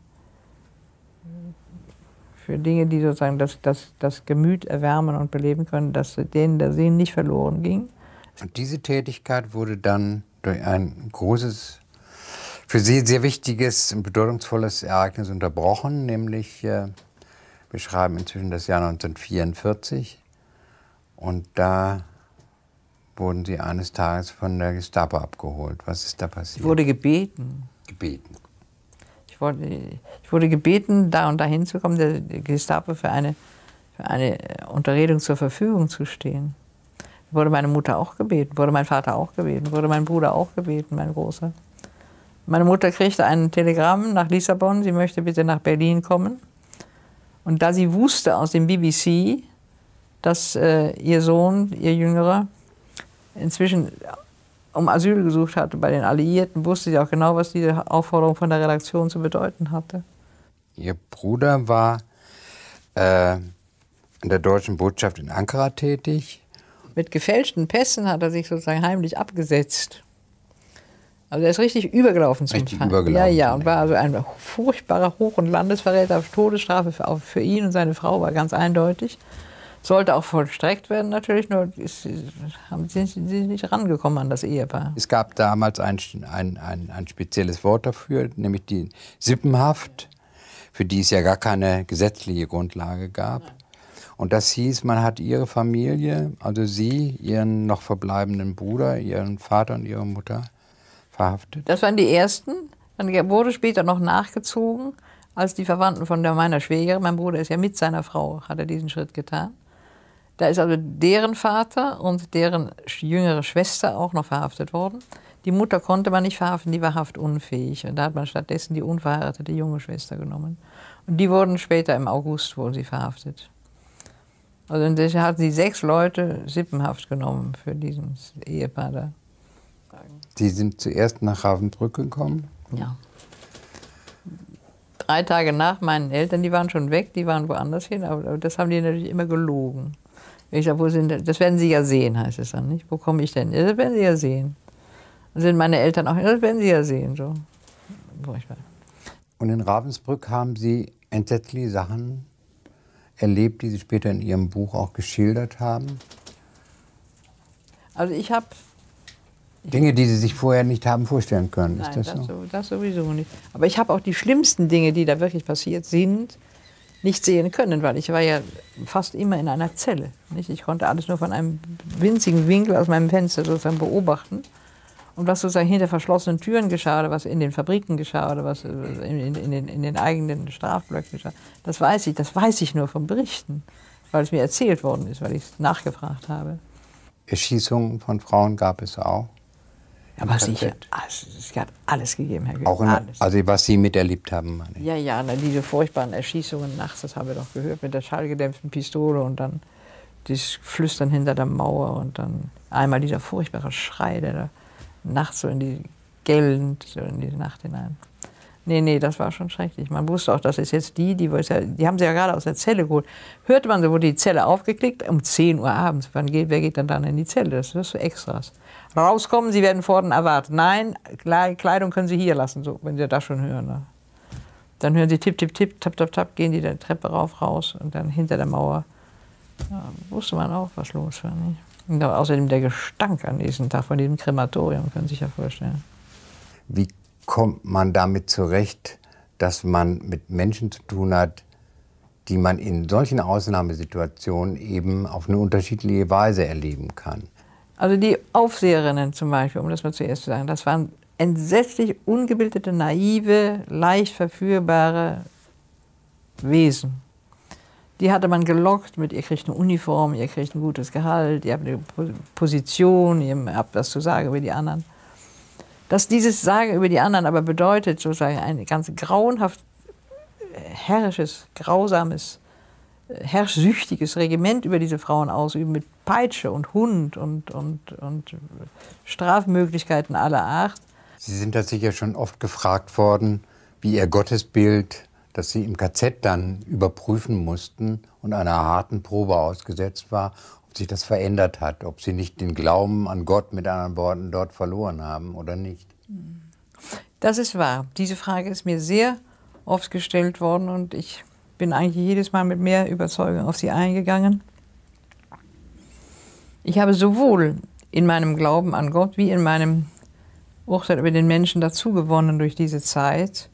Dinge, die sozusagen das Gemüt erwärmen und beleben können, dass denen der Sinn nicht verloren ging. Und diese Tätigkeit wurde dann durch ein großes, für Sie sehr wichtiges und bedeutungsvolles Ereignis unterbrochen, nämlich wir schreiben inzwischen das Jahr 1944 und da wurden Sie eines Tages von der Gestapo abgeholt. Was ist da passiert? Ich wurde gebeten. Gebeten? Ich wurde gebeten, da und dahin zu kommen, der Gestapo für eine Unterredung zur Verfügung zu stehen. Wurde meine Mutter auch gebeten, wurde mein Vater auch gebeten, wurde mein Bruder auch gebeten, mein Großer. Meine Mutter kriegte ein Telegramm nach Lissabon, sie möchte bitte nach Berlin kommen. Und da sie wusste aus dem BBC, dass ihr Sohn, ihr Jüngerer, inzwischen um Asyl gesucht hatte bei den Alliierten, wusste sie auch genau, was diese Aufforderung von der Redaktion zu bedeuten hatte. Ihr Bruder war in der deutschen Botschaft in Ankara tätig. Mit gefälschten Pässen hat er sich sozusagen heimlich abgesetzt. Also er ist richtig übergelaufen zum Richtig Feind. übergelaufen. Ja, und war also ein furchtbarer Hoch- und Landesverräter. Todesstrafe für ihn und seine Frau war ganz eindeutig. Sollte auch vollstreckt werden natürlich, nur sind sie nicht rangekommen an das Ehepaar. Es gab damals ein spezielles Wort dafür, nämlich die Sippenhaft, für die es ja gar keine gesetzliche Grundlage gab. Und das hieß, man hat ihre Familie, also Sie, Ihren noch verbleibenden Bruder, Ihren Vater und Ihre Mutter verhaftet. Das waren die ersten. Dann wurde später noch nachgezogen, als die Verwandten von meiner Schwägerin, mein Bruder ist ja mit seiner Frau, hat er diesen Schritt getan. Da ist also deren Vater und deren jüngere Schwester auch noch verhaftet worden. Die Mutter konnte man nicht verhaften, die war haftunfähig. Und da hat man stattdessen die unverheiratete junge Schwester genommen. Und die wurden später im August wurden sie verhaftet. Also deshalb hatten sie 6 Leute Sippenhaft genommen für dieses Ehepaar da. Sie sind zuerst nach Ravensbrück gekommen? Ja. 3 Tage nach meinen Eltern, die waren schon weg, die waren woanders hin, aber das haben die natürlich immer gelogen. Ich sage, das werden Sie ja sehen, heißt es dann, nicht? Wo komme ich denn? Ja, das werden Sie ja sehen. Dann sind meine Eltern auch, ja, das werden Sie ja sehen. So. Und in Ravensbrück haben Sie entsetzliche Sachen erlebt, die Sie später in Ihrem Buch auch geschildert haben? Also ich habe... Dinge, die Sie sich vorher nicht haben vorstellen können, Nein, ist das so? Das sowieso nicht. Aber ich habe auch die schlimmsten Dinge, die da wirklich passiert sind, nicht sehen können, weil ich war ja fast immer in einer Zelle. Nicht? Ich konnte alles nur von einem winzigen Winkel aus meinem Fenster sozusagen beobachten. Und was sozusagen hinter verschlossenen Türen geschah, oder was in den Fabriken geschah, oder was in den eigenen Strafblöcken geschah, das weiß ich nur von Berichten, weil es mir erzählt worden ist, weil ich es nachgefragt habe. Erschießungen von Frauen gab es auch? Aber sicher, es hat alles gegeben, Herr Goethe. Auch also was Sie miterlebt haben, meine ich. Ja, diese furchtbaren Erschießungen nachts, das haben wir doch gehört, mit der schallgedämpften Pistole und dann das Flüstern hinter der Mauer und dann einmal dieser furchtbare Schrei, der da nachts so in die gellend, so in die Nacht hinein. Nee, das war schon schrecklich. Man wusste auch, das ist jetzt die haben sie ja gerade aus der Zelle geholt. Hörte man, so wurde die Zelle aufgeklickt, um 10 Uhr abends. Wer geht dann in die Zelle? Das ist so Extras. Rauskommen, Sie werden vorne erwartet. Nein, Kleidung können Sie hier lassen, so, wenn Sie das schon hören. Ne? Dann hören Sie tipp, tipp, tipp, tap, tap, tap, gehen die der Treppe raus und dann hinter der Mauer. Ja, wusste man auch, was los war. Nicht? Und außerdem der Gestank an diesem Tag von diesem Krematorium, können Sie sich ja vorstellen. Wie kommt man damit zurecht, dass man mit Menschen zu tun hat, die man in solchen Ausnahmesituationen eben auf eine unterschiedliche Weise erleben kann? Also die Aufseherinnen zum Beispiel, um das mal zuerst zu sagen, das waren entsetzlich ungebildete, naive, leicht verführbare Wesen. Die hatte man gelockt mit, ihr kriegt eine Uniform, ihr kriegt ein gutes Gehalt, ihr habt eine Position, ihr habt was zu sagen über die anderen. Dass dieses Sagen über die anderen aber bedeutet, sozusagen ein ganz grauenhaft herrisches, grausames, herrschsüchtiges Regiment über diese Frauen ausüben, mit Peitsche und Hund und Strafmöglichkeiten aller Art. Sie sind da sicher schon oft gefragt worden, wie Ihr Gottesbild, das Sie im KZ dann überprüfen mussten und einer harten Probe ausgesetzt war, ob sich das verändert hat, ob Sie nicht den Glauben an Gott mit anderen Worten dort verloren haben oder nicht. Das ist wahr. Diese Frage ist mir sehr oft gestellt worden und ich bin eigentlich jedes Mal mit mehr Überzeugung auf sie eingegangen. Ich habe sowohl in meinem Glauben an Gott wie in meinem Urteil über den Menschen dazugewonnen durch diese Zeit.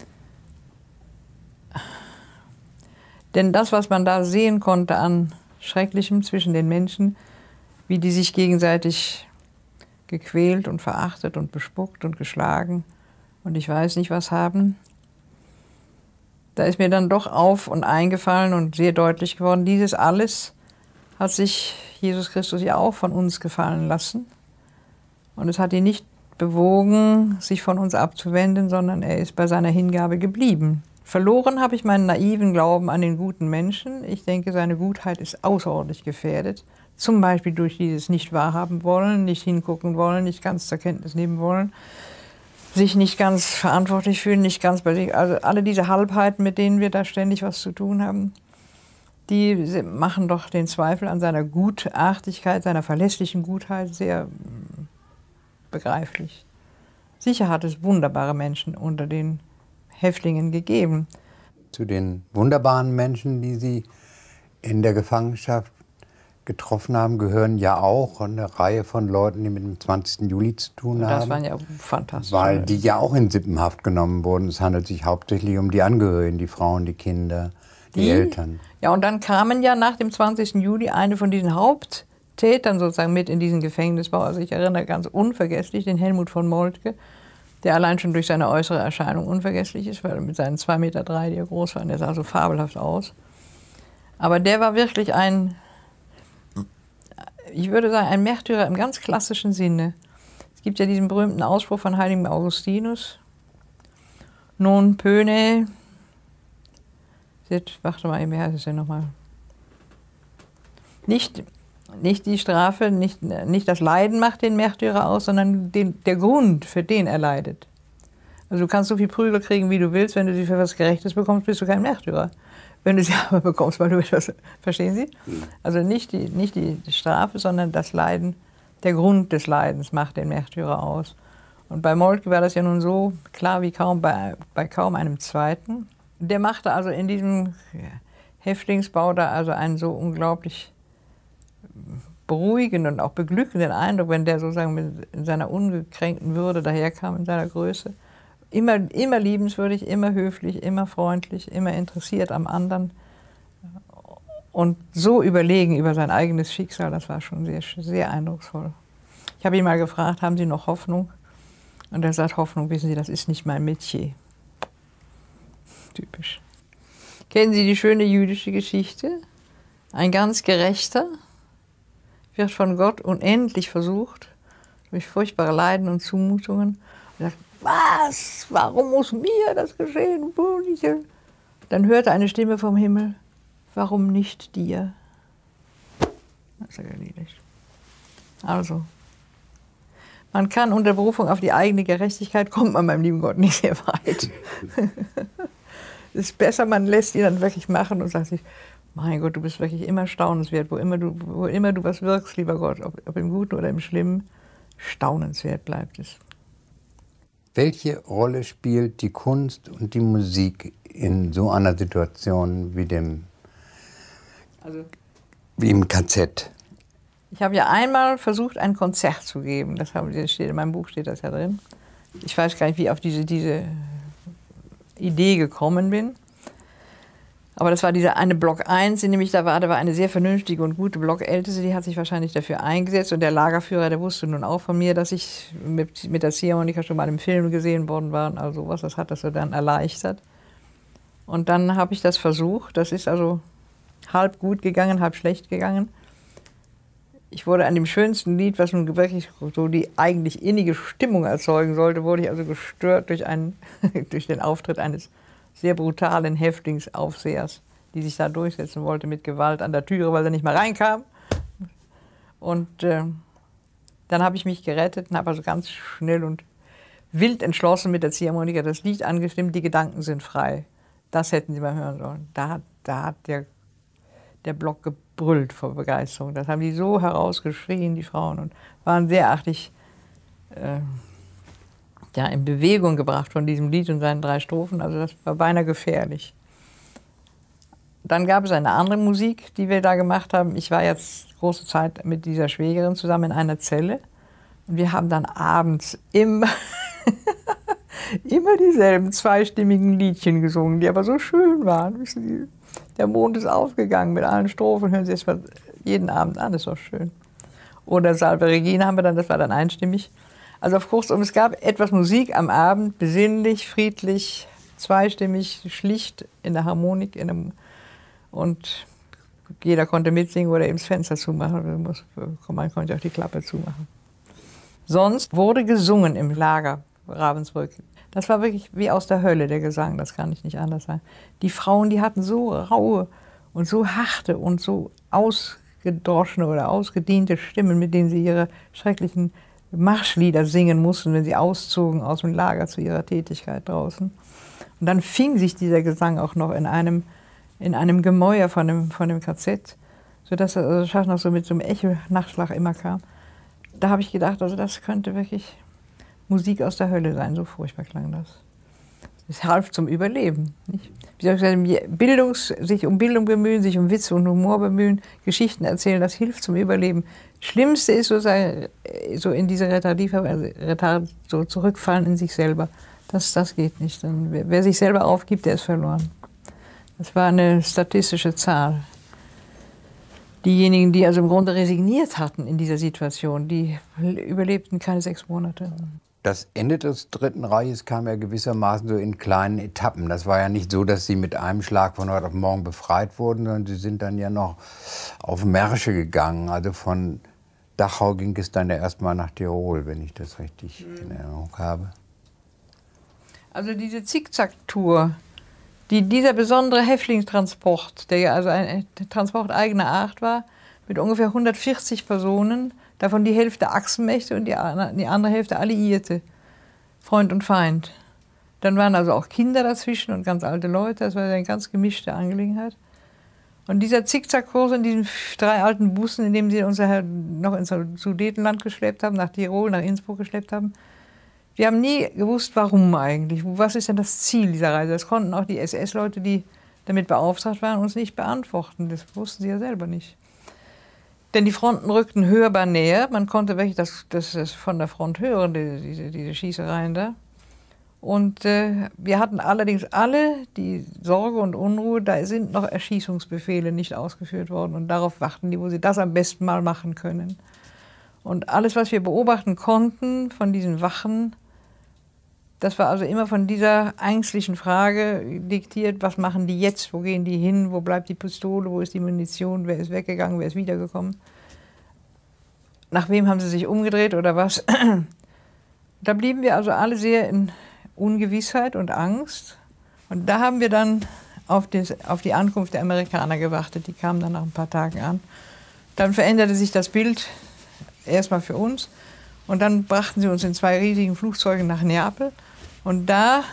Denn das, was man da sehen konnte an Schrecklichem zwischen den Menschen, wie die sich gegenseitig gequält und verachtet und bespuckt und geschlagen und ich weiß nicht was haben, da ist mir dann doch auf und eingefallen und sehr deutlich geworden, dieses alles hat sich Jesus Christus ja auch von uns gefallen lassen. Und es hat ihn nicht bewogen, sich von uns abzuwenden, sondern er ist bei seiner Hingabe geblieben. Verloren habe ich meinen naiven Glauben an den guten Menschen. Ich denke, seine Gutheit ist außerordentlich gefährdet. Zum Beispiel durch dieses nicht wahrhaben wollen, nicht hingucken wollen, nicht ganz zur Kenntnis nehmen wollen, sich nicht ganz verantwortlich fühlen, nicht ganz bei sich. Also alle diese Halbheiten, mit denen wir da ständig was zu tun haben, die machen doch den Zweifel an seiner Gutartigkeit, seiner verlässlichen Gutheit sehr begreiflich. Sicher hat es wunderbare Menschen unter den Häftlingen gegeben. Zu den wunderbaren Menschen, die Sie in der Gefangenschaft getroffen haben, gehören ja auch eine Reihe von Leuten, die mit dem 20. Juli zu tun haben. Das waren ja fantastisch. Weil die ja auch in Sippenhaft genommen wurden. Es handelt sich hauptsächlich um die Angehörigen, die Frauen, die Kinder, die Eltern. Ja, und dann kamen ja nach dem 20. Juli eine von diesen Haupttätern sozusagen mit in diesen Gefängnisbau. Also ich erinnere ganz unvergesslich den Helmut von Moltke, der allein schon durch seine äußere Erscheinung unvergesslich ist, weil er mit seinen 2,3 Meter, die er groß war, der sah so fabelhaft aus. Aber der war wirklich ich würde sagen, ein Märtyrer im ganz klassischen Sinne. Es gibt ja diesen berühmten Ausspruch von heiligen Augustinus. Non pöne, warte mal, wie heißt es denn nochmal? Nicht die Strafe, nicht das Leiden macht den Märtyrer aus, sondern der Grund, für den er leidet. Also du kannst so viel Prügel kriegen, wie du willst, wenn du sie für was Gerechtes bekommst, bist du kein Märtyrer. Wenn du sie aber bekommst, weil du etwas, verstehen Sie? Also nicht die Strafe, sondern das Leiden, der Grund des Leidens macht den Märtyrer aus. Und bei Moltke war das ja nun so klar wie kaum bei kaum einem zweiten. Der machte also in diesem Häftlingsbau da also einen so unglaublich beruhigenden und auch beglückenden Eindruck, wenn der sozusagen in seiner ungekränkten Würde daherkam, in seiner Größe. Immer liebenswürdig, immer höflich, immer freundlich, immer interessiert am anderen. Und so überlegen über sein eigenes Schicksal, das war schon sehr, sehr eindrucksvoll. Ich habe ihn mal gefragt, haben Sie noch Hoffnung? Und er sagt, Hoffnung, wissen Sie, das ist nicht mein Metier. Typisch. Kennen Sie die schöne jüdische Geschichte? Ein ganz Gerechter wird von Gott unendlich versucht, durch furchtbare Leiden und Zumutungen. Und sagt, was? Warum muss mir das geschehen? Dann hörte eine Stimme vom Himmel, warum nicht dir? Das ist ja erledigt. Also, Man kann unter Berufung auf die eigene Gerechtigkeit, kommt man beim lieben Gott nicht sehr weit. Es ist besser, man lässt ihn dann wirklich machen und sagt sich, mein Gott, du bist wirklich immer staunenswert, wo immer du was wirkst, lieber Gott, ob im Guten oder im Schlimmen, staunenswert bleibt es. Welche Rolle spielt die Kunst und die Musik in so einer Situation wie wie im KZ? Ich habe ja einmal versucht, ein Konzert zu geben. Das steht in meinem Buch, steht das ja drin. Ich weiß gar nicht, wie ich auf diese Idee gekommen bin. Aber das war dieser eine Block 1, nämlich da war eine sehr vernünftige und gute Blockälteste, die hat sich wahrscheinlich dafür eingesetzt. Und der Lagerführer, der wusste nun auch von mir, dass ich mit der Ziehharmonika schon mal im Film gesehen worden war und all sowas. Das hat das so dann erleichtert. Und dann habe ich das versucht. Das ist also halb gut gegangen, halb schlecht gegangen. Ich wurde an dem schönsten Lied, was nun wirklich so die eigentlich innige Stimmung erzeugen sollte, wurde ich also gestört durch den Auftritt eines sehr brutalen Häftlingsaufsehers, die sich da durchsetzen wollte mit Gewalt an der Türe, weil er nicht mehr reinkam. Und dann habe ich mich gerettet und habe also ganz schnell und wild entschlossen mit der Ziehharmonika das Lied angestimmt, die Gedanken sind frei. Das hätten Sie mal hören sollen. Da hat der Block gebrüllt vor Begeisterung. Das haben die so herausgeschrien, die Frauen, und waren sehr artig in Bewegung gebracht von diesem Lied und seinen 3 Strophen. Also das war beinahe gefährlich. Dann gab es eine andere Musik, die wir da gemacht haben. Ich war jetzt große Zeit mit dieser Schwägerin zusammen in einer Zelle. Und wir haben dann abends immer dieselben zweistimmigen Liedchen gesungen, die aber so schön waren. Wissen Sie? Der Mond ist aufgegangen mit allen Strophen. Hören Sie es mal jeden Abend an, ist doch schön. Oder Salve Regina haben wir dann, das war dann einstimmig. Also auf kurzum, es gab etwas Musik am Abend, besinnlich, friedlich, zweistimmig, schlicht in der Harmonik. Und jeder konnte mitsingen oder eben das Fenster zumachen. Man konnte auch die Klappe zumachen. Sonst wurde gesungen im Lager Ravensbrück. Das war wirklich wie aus der Hölle, der Gesang, das kann ich nicht anders sagen. Die Frauen, die hatten so raue und so harte und so ausgedroschene oder ausgediente Stimmen, mit denen sie ihre schrecklichen Marschlieder singen mussten, wenn sie auszogen aus dem Lager zu ihrer Tätigkeit draußen. Und dann fing sich dieser Gesang auch noch in einem Gemäuer von dem KZ, sodass er also noch so mit so einem Echo-Nachschlag immer kam. Da habe ich gedacht, also das könnte wirklich Musik aus der Hölle sein, so furchtbar klang das. Es half zum Überleben. Nicht? Wie soll ich sagen, sich um Bildung bemühen, sich um Witz und Humor bemühen, Geschichten erzählen, das hilft zum Überleben. Schlimmste ist sozusagen, so in diese Retard, so zurückfallen in sich selber. Das geht nicht. Dann, wer sich selber aufgibt, der ist verloren. Das war eine statistische Zahl. Diejenigen, die also im Grunde resigniert hatten in dieser Situation, die überlebten keine 6 Monate. Das Ende des Dritten Reiches kam ja gewissermaßen so in kleinen Etappen. Das war ja nicht so, dass sie mit einem Schlag von heute auf morgen befreit wurden, sondern sie sind dann ja noch auf Märsche gegangen. Also von Dachau ging es dann ja erstmal nach Tirol, wenn ich das richtig in Erinnerung habe. Also diese Zickzack-Tour, dieser besondere Häftlingstransport, der ja also ein Transport eigener Art war, mit ungefähr 140 Personen, davon die Hälfte Achsenmächte und die andere Hälfte Alliierte, Freund und Feind. Dann waren also auch Kinder dazwischen und ganz alte Leute, das war eine ganz gemischte Angelegenheit. Und dieser Zickzackkurs in diesen 3 alten Bussen, in denen sie uns noch ins Sudetenland geschleppt haben, nach Tirol, nach Innsbruck geschleppt haben, wir haben nie gewusst, warum eigentlich. Was ist denn das Ziel dieser Reise? Das konnten auch die SS-Leute, die damit beauftragt waren, uns nicht beantworten. Das wussten sie ja selber nicht. Denn die Fronten rückten hörbar näher. Man konnte wirklich das von der Front hören, diese Schießereien da. Und wir hatten allerdings alle die Sorge und Unruhe, da sind noch Erschießungsbefehle nicht ausgeführt worden. Und darauf warten die, wo sie das am besten mal machen können. Und alles, was wir beobachten konnten von diesen Wachen, das war also immer von dieser ängstlichen Frage diktiert, was machen die jetzt, wo gehen die hin, wo bleibt die Pistole, wo ist die Munition, wer ist weggegangen, wer ist wiedergekommen. Nach wem haben sie sich umgedreht oder was? Da blieben wir also alle sehr in Ungewissheit und Angst. Und da haben wir dann auf die Ankunft der Amerikaner gewartet, die kamen dann nach ein paar Tagen an. Dann veränderte sich das Bild erstmal für uns. Und dann brachten sie uns in 2 riesigen Flugzeugen nach Neapel. Und da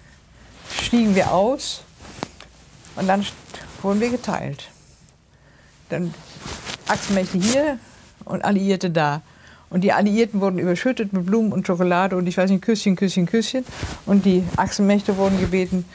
stiegen wir aus und dann wurden wir geteilt. Dann Achsenmächte hier und Alliierte da. Und die Alliierten wurden überschüttet mit Blumen und Schokolade und ich weiß nicht, Küsschen, Küsschen, Küsschen. Und die Achsenmächte wurden gebeten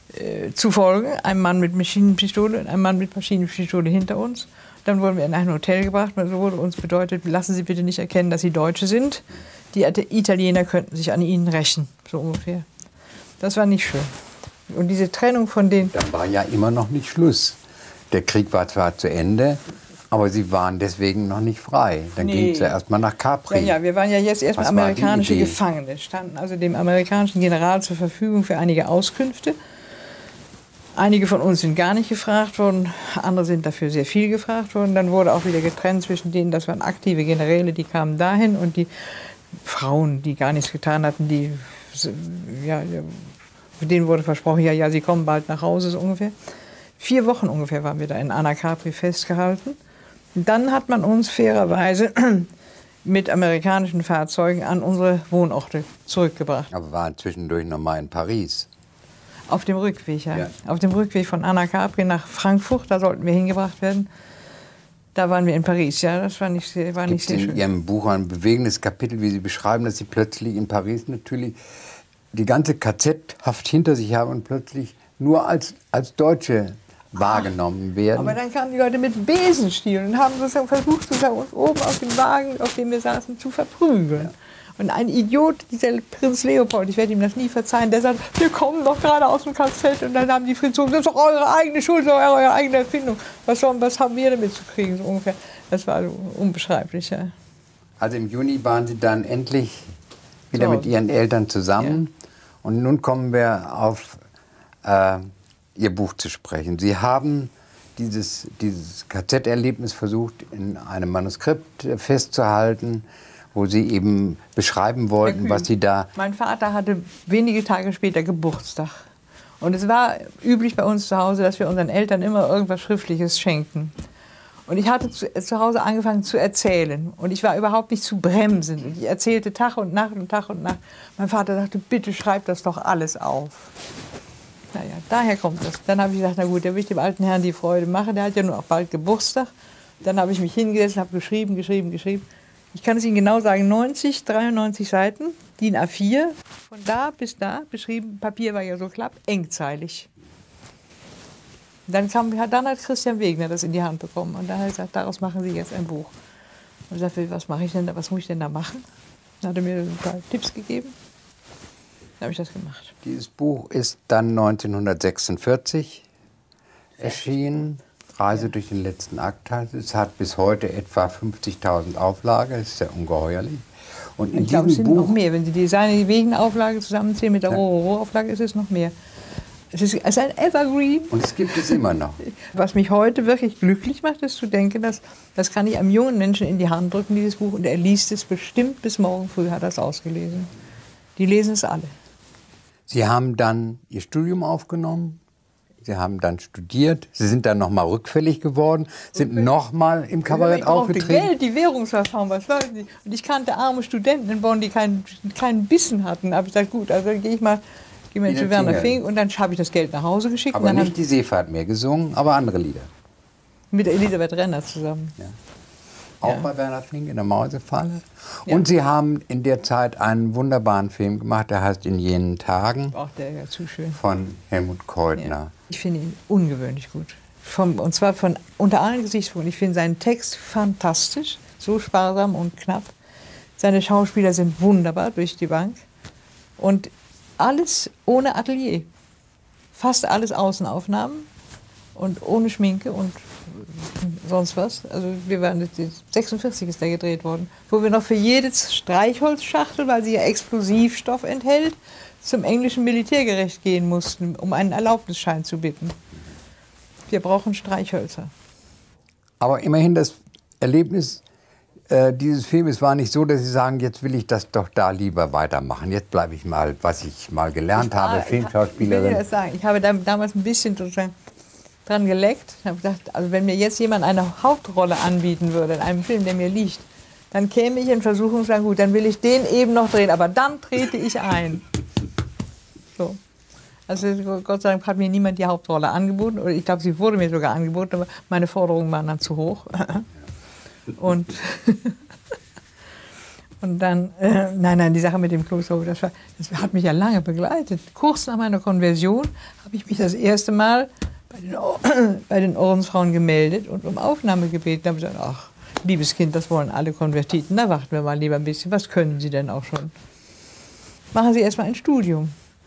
zu folgen. Ein Mann mit Maschinenpistole und ein Mann mit Maschinenpistole hinter uns. Dann wurden wir in ein Hotel gebracht. Und so wurde uns bedeutet, lassen Sie bitte nicht erkennen, dass Sie Deutsche sind. Die Italiener könnten sich an Ihnen rächen, so ungefähr. Das war nicht schön. Und diese Trennung von den... Dann war ja immer noch nicht Schluss. Der Krieg war zwar zu Ende, aber Sie waren deswegen noch nicht frei. Dann ging es ja erstmal nach Capri. Ja, wir waren ja jetzt erstmal amerikanische Gefangene, standen also dem amerikanischen General zur Verfügung für einige Auskünfte. Einige von uns sind gar nicht gefragt worden, andere sind dafür sehr viel gefragt worden. Dann wurde auch wieder getrennt zwischen denen, das waren aktive Generäle, die kamen dahin, und die Frauen, die gar nichts getan hatten, die, ja, denen wurde versprochen, ja, sie kommen bald nach Hause, so ungefähr. 4 Wochen ungefähr waren wir da in Anna Capri festgehalten. Dann hat man uns fairerweise mit amerikanischen Fahrzeugen an unsere Wohnorte zurückgebracht. Aber wir waren zwischendurch noch mal in Paris. Auf dem Rückweg, ja. Auf dem Rückweg von Anna Capri nach Frankfurt, da sollten wir hingebracht werden. Da waren wir in Paris, ja, das war nicht sehr schön. Gibt es in Ihrem Buch ein bewegendes Kapitel, wie Sie beschreiben, dass Sie plötzlich in Paris natürlich die ganze KZ-Haft hinter sich haben und plötzlich nur als Deutsche wahrgenommen werden. Aber dann kamen die Leute mit Besenstielen und haben sozusagen versucht, uns oben auf dem Wagen, auf dem wir saßen, zu verprügeln. Ja. Und ein Idiot, dieser Prinz Leopold, ich werde ihm das nie verzeihen, der sagt, wir kommen doch gerade aus dem KZ. Und dann haben die Franzosen, das ist doch eure eigene Schuld, das ist eure eigene Erfindung. Was haben wir damit zu kriegen, so ungefähr. Das war also unbeschreiblich, ja. Also im Juni waren Sie dann endlich wieder mit Ihren Eltern zusammen. Ja. Und nun kommen wir auf Ihr Buch zu sprechen. Sie haben dieses KZ-Erlebnis versucht, in einem Manuskript festzuhalten, wo Sie eben beschreiben wollten, was Sie da... Mein Vater hatte wenige Tage später Geburtstag. Und es war üblich bei uns zu Hause, dass wir unseren Eltern immer irgendwas Schriftliches schenkten. Und ich hatte zu Hause angefangen zu erzählen. Und ich war überhaupt nicht zu bremsen. Und ich erzählte Tag und Nacht und Tag und Nacht. Mein Vater sagte, bitte schreib das doch alles auf. Naja, daher kommt das. Dann habe ich gesagt, na gut, der will ich dem alten Herrn die Freude machen. Der hat ja nur auch bald Geburtstag. Dann habe ich mich hingesetzt, habe geschrieben. Ich kann es Ihnen genau sagen, 93 Seiten, DIN A4, von da bis da, beschrieben, Papier war ja so klapp, engzeilig. Dann hat Christian Wegner das in die Hand bekommen und dann hat er gesagt, daraus machen Sie jetzt ein Buch. Und ich sagte, was muss ich denn da machen? Dann hat er mir ein paar Tipps gegeben, dann habe ich das gemacht. Dieses Buch ist dann 1946 erschienen. Reise durch den letzten Akt. Es hat bis heute etwa 50.000 Auflage, das ist ja ungeheuerlich. Und in ich glaube, es sind Buch noch mehr. Wenn Sie die Wegen-Auflage zusammenzählen mit der Roro-Auflage, ist es noch mehr. Es ist ein Evergreen. Und es gibt es immer noch. Was mich heute wirklich glücklich macht, ist zu denken, das kann ich einem jungen Menschen in die Hand drücken, dieses Buch, und er liest es bestimmt bis morgen früh, hat er es ausgelesen. Die lesen es alle. Sie haben dann Ihr Studium aufgenommen? Sie haben dann studiert, Sie sind dann noch mal rückfällig geworden, sind noch mal im Kabarett aufgetreten. Ich brauchte Geld, die Währungsreform, was wollten Sie? Und ich kannte arme Studenten in Bonn, die keinen Bissen hatten. Da habe ich gesagt, gut, also gehe ich mal zu Werner Fink, und dann habe ich das Geld nach Hause geschickt. Aber und dann nicht die Seefahrt mehr gesungen, aber andere Lieder. Mit Elisabeth Renner zusammen. Ja. Auch bei Werner Fink in der Mausefalle. Ja. Und Sie haben in der Zeit einen wunderbaren Film gemacht, der heißt In jenen Tagen. Ach, der ist ja zu schön. Von Helmut Keutner. Ja. Ich finde ihn ungewöhnlich gut. Und zwar unter allen Gesichtspunkten. Ich finde seinen Text fantastisch, so sparsam und knapp. Seine Schauspieler sind wunderbar durch die Bank. Und alles ohne Atelier. Fast alles Außenaufnahmen und ohne Schminke und sonst was. Also 46 ist der gedreht worden, wo wir noch für jede Streichholzschachtel, weil sie ja Explosivstoff enthält, zum englischen Militärgericht gehen mussten, um einen Erlaubnisschein zu bitten. Wir brauchen Streichhölzer. Aber immerhin das Erlebnis dieses Films war nicht so, dass Sie sagen, jetzt will ich das doch da lieber weitermachen. Jetzt bleibe ich mal, was ich mal gelernt habe, Filmschauspielerin. Ich will das sagen. Ich habe damals ein bisschen dran geleckt. Ich habe gedacht, also wenn mir jetzt jemand eine Hauptrolle anbieten würde in einem Film, der mir liegt, Dann käme ich in Versuchung und sage, gut, dann will ich den eben noch drehen, aber dann trete ich ein. So. Also Gott sei Dank hat mir niemand die Hauptrolle angeboten, oder ich glaube, sie wurde mir sogar angeboten, aber meine Forderungen waren dann zu hoch. Und, und dann, nein, die Sache mit dem Klosterhof, das hat mich ja lange begleitet. Kurz nach meiner Konversion habe ich mich das erste Mal bei den Ordensfrauen gemeldet und um Aufnahme gebeten. Da habe ich gesagt, ach, liebes Kind, das wollen alle Konvertiten, da warten wir mal lieber ein bisschen. Was können Sie denn auch schon? Machen Sie erst mal ein Studium.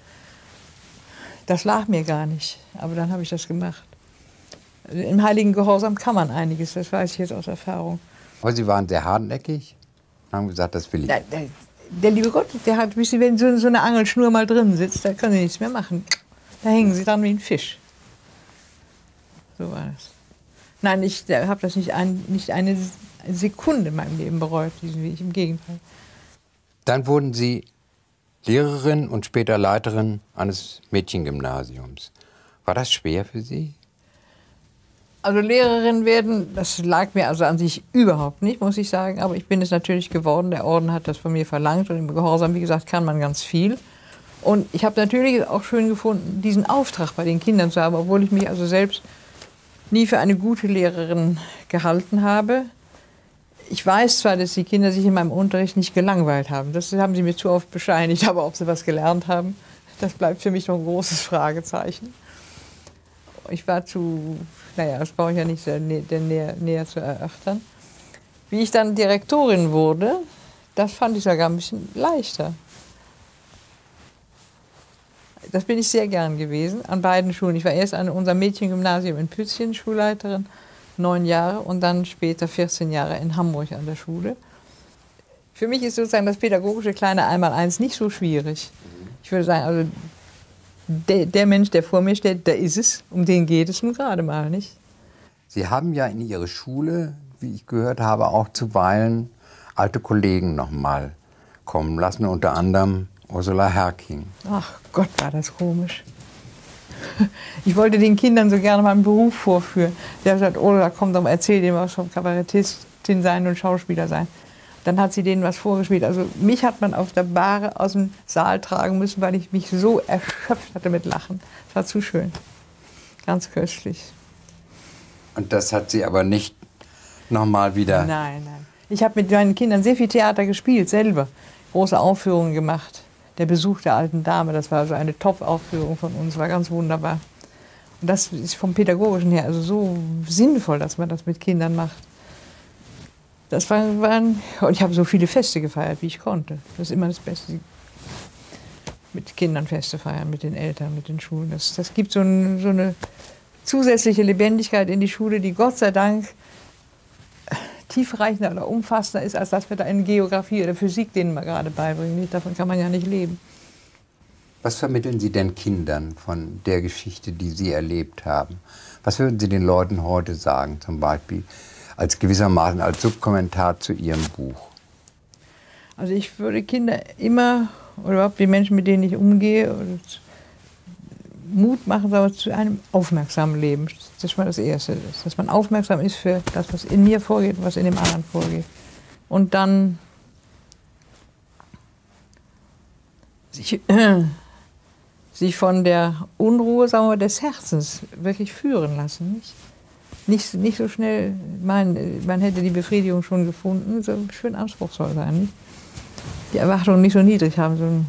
Das lag mir gar nicht, aber dann habe ich das gemacht. Also im heiligen Gehorsam kann man einiges, das weiß ich jetzt aus Erfahrung. Aber Sie waren sehr hartnäckig und haben gesagt, das will ich. Der liebe Gott, der hat, wenn so eine Angelschnur mal drin sitzt, da können Sie nichts mehr machen. Da hängen Sie dran wie ein Fisch. So war das. Nein, ich habe das nicht eine Sekunde in meinem Leben bereut, diesen Weg, im Gegenteil. Dann wurden Sie Lehrerin und später Leiterin eines Mädchengymnasiums. War das schwer für Sie? Also Lehrerin werden, das lag mir also an sich überhaupt nicht, muss ich sagen. Aber ich bin es natürlich geworden. Der Orden hat das von mir verlangt. Und im Gehorsam, wie gesagt, kann man ganz viel. Und ich habe natürlich auch schön gefunden, diesen Auftrag bei den Kindern zu haben, obwohl ich mich also selbst nie für eine gute Lehrerin gehalten habe. Ich weiß zwar, dass die Kinder sich in meinem Unterricht nicht gelangweilt haben. Das haben sie mir zu oft bescheinigt. Aber ob sie was gelernt haben, das bleibt für mich noch ein großes Fragezeichen. Ich war das brauche ich ja nicht näher zu erörtern. Wie ich dann Direktorin wurde, das fand ich sogar ein bisschen leichter. Das bin ich sehr gern gewesen, an beiden Schulen. Ich war erst an unserem Mädchengymnasium in Pützchen Schulleiterin, 9 Jahre, und dann später 14 Jahre in Hamburg an der Schule. Für mich ist sozusagen das pädagogische kleine Einmaleins nicht so schwierig. Ich würde sagen, also der Mensch, der vor mir steht, der ist es, um den geht es nun gerade mal, nicht? Sie haben ja in Ihre Schule, wie ich gehört habe, auch zuweilen alte Kollegen noch mal kommen lassen, unter anderem Ursula Herking. Ach Gott, war das komisch. Ich wollte den Kindern so gerne meinen Beruf vorführen. Der hat gesagt, oh, da kommt doch, erzähl denen was vom Kabarettistin sein und Schauspieler sein. Dann hat sie denen was vorgespielt. Also mich hat man auf der Bahre aus dem Saal tragen müssen, weil ich mich so erschöpft hatte mit Lachen. Das war zu schön. Ganz köstlich. Und das hat sie aber nicht nochmal wieder... Nein. Ich habe mit meinen Kindern sehr viel Theater gespielt, selber. Große Aufführungen gemacht. Der Besuch der alten Dame, das war so eine Top-Aufführung von uns, war ganz wunderbar. Und das ist vom Pädagogischen her also so sinnvoll, dass man das mit Kindern macht. Das und ich habe so viele Feste gefeiert, wie ich konnte. Das ist immer das Beste. Mit Kindern Feste feiern, mit den Eltern, mit den Schulen. Das gibt so eine zusätzliche Lebendigkeit in die Schule, die Gott sei Dank tiefreichender oder umfassender ist, als das wir da in Geografie oder Physik denen wir gerade beibringen. Davon kann man ja nicht leben. Was vermitteln Sie denn Kindern von der Geschichte, die Sie erlebt haben? Was würden Sie den Leuten heute sagen, zum Beispiel als gewissermaßen als Subkommentar zu Ihrem Buch? Also ich würde Kinder immer, oder überhaupt die Menschen, mit denen ich umgehe, Mut machen, aber zu einem aufmerksamen Leben. Das ist mal das Erste. Dass man aufmerksam ist für das, was in mir vorgeht und was in dem anderen vorgeht. Und dann sich von der Unruhe, sagen wir, des Herzens wirklich führen lassen. Nicht so schnell, man hätte die Befriedigung schon gefunden, so schön anspruchsvoll sein. Nicht? Die Erwartungen nicht so niedrig haben, sondern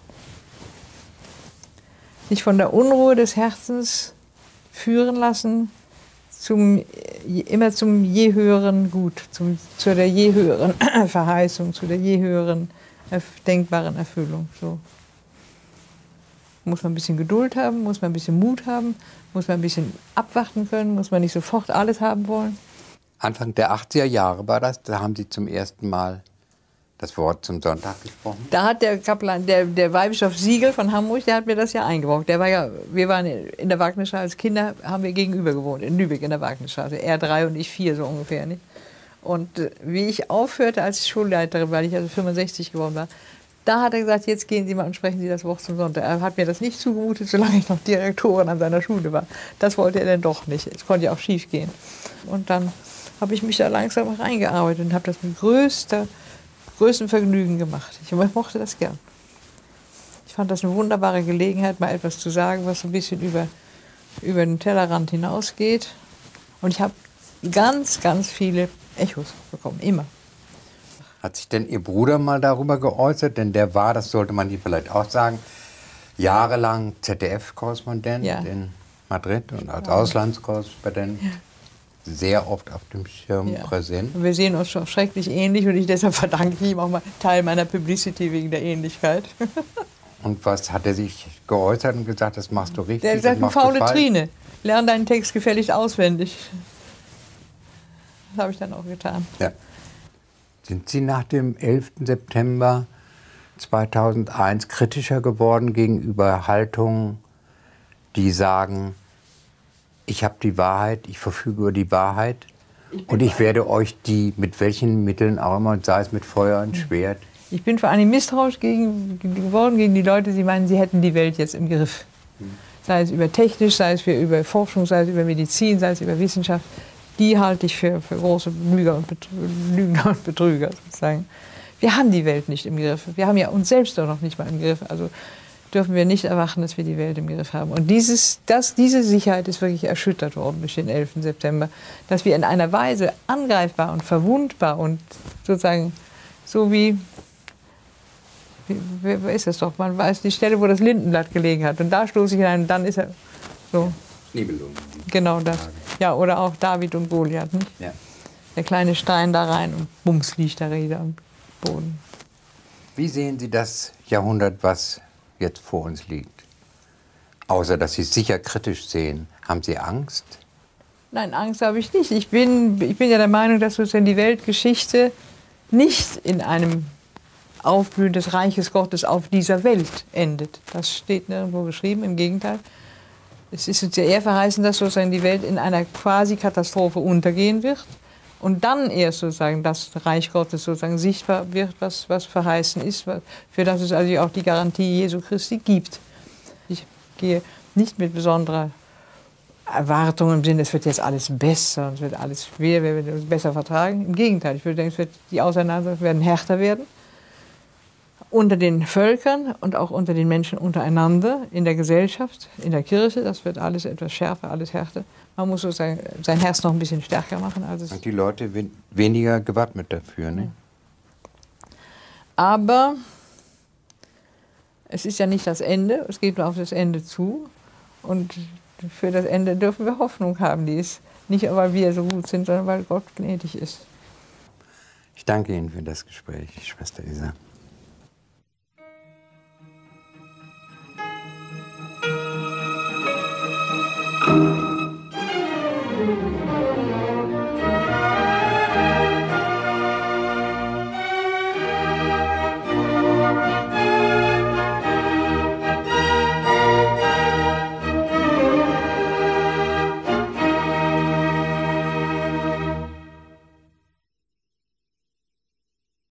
sich von der Unruhe des Herzens führen lassen, immer zum je höheren Gut, zu der je höheren Verheißung, zu der je höheren denkbaren Erfüllung. So. Muss man ein bisschen Geduld haben, muss man ein bisschen Mut haben, muss man ein bisschen abwarten können, muss man nicht sofort alles haben wollen. Anfang der 80er Jahre war das, da haben Sie zum ersten Mal das Wort zum Sonntag gesprochen? Da hat der Kaplan, der Weihbischof Siegel von Hamburg, der hat mir das ja eingebrockt. Wir waren in der Wagnerstraße, als Kinder haben wir gegenüber gewohnt, in Lübeck in der Wagnerstraße. Er 3 und ich 4 so ungefähr. Nicht? Und wie ich aufhörte als Schulleiterin, weil ich also 65 geworden war, da hat er gesagt, jetzt gehen Sie mal und sprechen Sie das Wort zum Sonntag. Er hat mir das nicht zugemutet, solange ich noch Direktorin an seiner Schule war. Das wollte er dann doch nicht. Es konnte ja auch schief gehen. Und dann habe ich mich da langsam reingearbeitet und habe das mit größtem Vergnügen gemacht. Ich mochte das gern. Ich fand das eine wunderbare Gelegenheit, mal etwas zu sagen, was so ein bisschen über den Tellerrand hinausgeht. Und ich habe ganz, ganz viele Echos bekommen, immer. Hat sich denn Ihr Bruder mal darüber geäußert? Denn der war, das sollte man hier vielleicht auch sagen, jahrelang ZDF-Korrespondent in Madrid und als Auslandskorrespondent sehr oft auf dem Schirm präsent. Und wir sehen uns schon schrecklich ähnlich und deshalb verdanke ich ihm auch mal Teil meiner Publicity wegen der Ähnlichkeit. Und was hat er sich geäußert und gesagt, das machst du richtig? Der sagt, du faule Trine, lern deinen Text gefälligst auswendig. Das habe ich dann auch getan. Ja. Sind Sie nach dem 11. September 2001 kritischer geworden gegenüber Haltungen, die sagen, ich habe die Wahrheit, ich verfüge über die Wahrheit und ich werde euch die mit welchen Mitteln auch immer, sei es mit Feuer und Schwert. Ich bin vor allem misstrauisch geworden gegen die Leute, die meinen, sie hätten die Welt jetzt im Griff. Sei es über technisch, sei es über Forschung, sei es über Medizin, sei es über Wissenschaft. Die halte ich für große Lügner und Betrüger sozusagen. Wir haben die Welt nicht im Griff. Wir haben ja uns selbst doch noch nicht mal im Griff. Also dürfen wir nicht erwarten, dass wir die Welt im Griff haben. Und diese Sicherheit ist wirklich erschüttert worden durch den 11. September. Dass wir in einer Weise angreifbar und verwundbar und sozusagen so wie ist das doch? Man weiß die Stelle, wo das Lindenblatt gelegen hat. Und da stoße ich hinein und dann ist er so. Nibelungen. Genau das. Ja, oder auch David und Goliath, nicht? Ja. Der kleine Stein da rein und bums liegt der Rede am Boden. Wie sehen Sie das Jahrhundert, was jetzt vor uns liegt? Außer, dass Sie es sicher kritisch sehen. Haben Sie Angst? Nein, Angst habe ich nicht. Ich bin ja der Meinung, dass sozusagen die Weltgeschichte nicht in einem Aufblühen des Reiches Gottes auf dieser Welt endet. Das steht nirgendwo geschrieben, im Gegenteil. Es ist uns ja eher verheißen, dass sozusagen die Welt in einer Quasi-Katastrophe untergehen wird und dann erst sozusagen das Reich Gottes sozusagen sichtbar wird, was verheißen ist, für das es also auch die Garantie Jesu Christi gibt. Ich gehe nicht mit besonderer Erwartung im Sinne, es wird jetzt alles besser, es wird alles schwer, wir werden uns besser vertragen. Im Gegenteil, ich würde denken, die Auseinandersetzungen werden härter werden. Unter den Völkern und auch unter den Menschen untereinander, in der Gesellschaft, in der Kirche, das wird alles etwas schärfer, alles härter. Man muss sozusagen sein Herz noch ein bisschen stärker machen. Als es und die Leute weniger gewappnet dafür, ne? Aber es ist ja nicht das Ende, es geht nur auf das Ende zu. Und für das Ende dürfen wir Hoffnung haben. Die ist nicht, weil wir so gut sind, sondern weil Gott gnädig ist. Ich danke Ihnen für das Gespräch, Schwester Isa.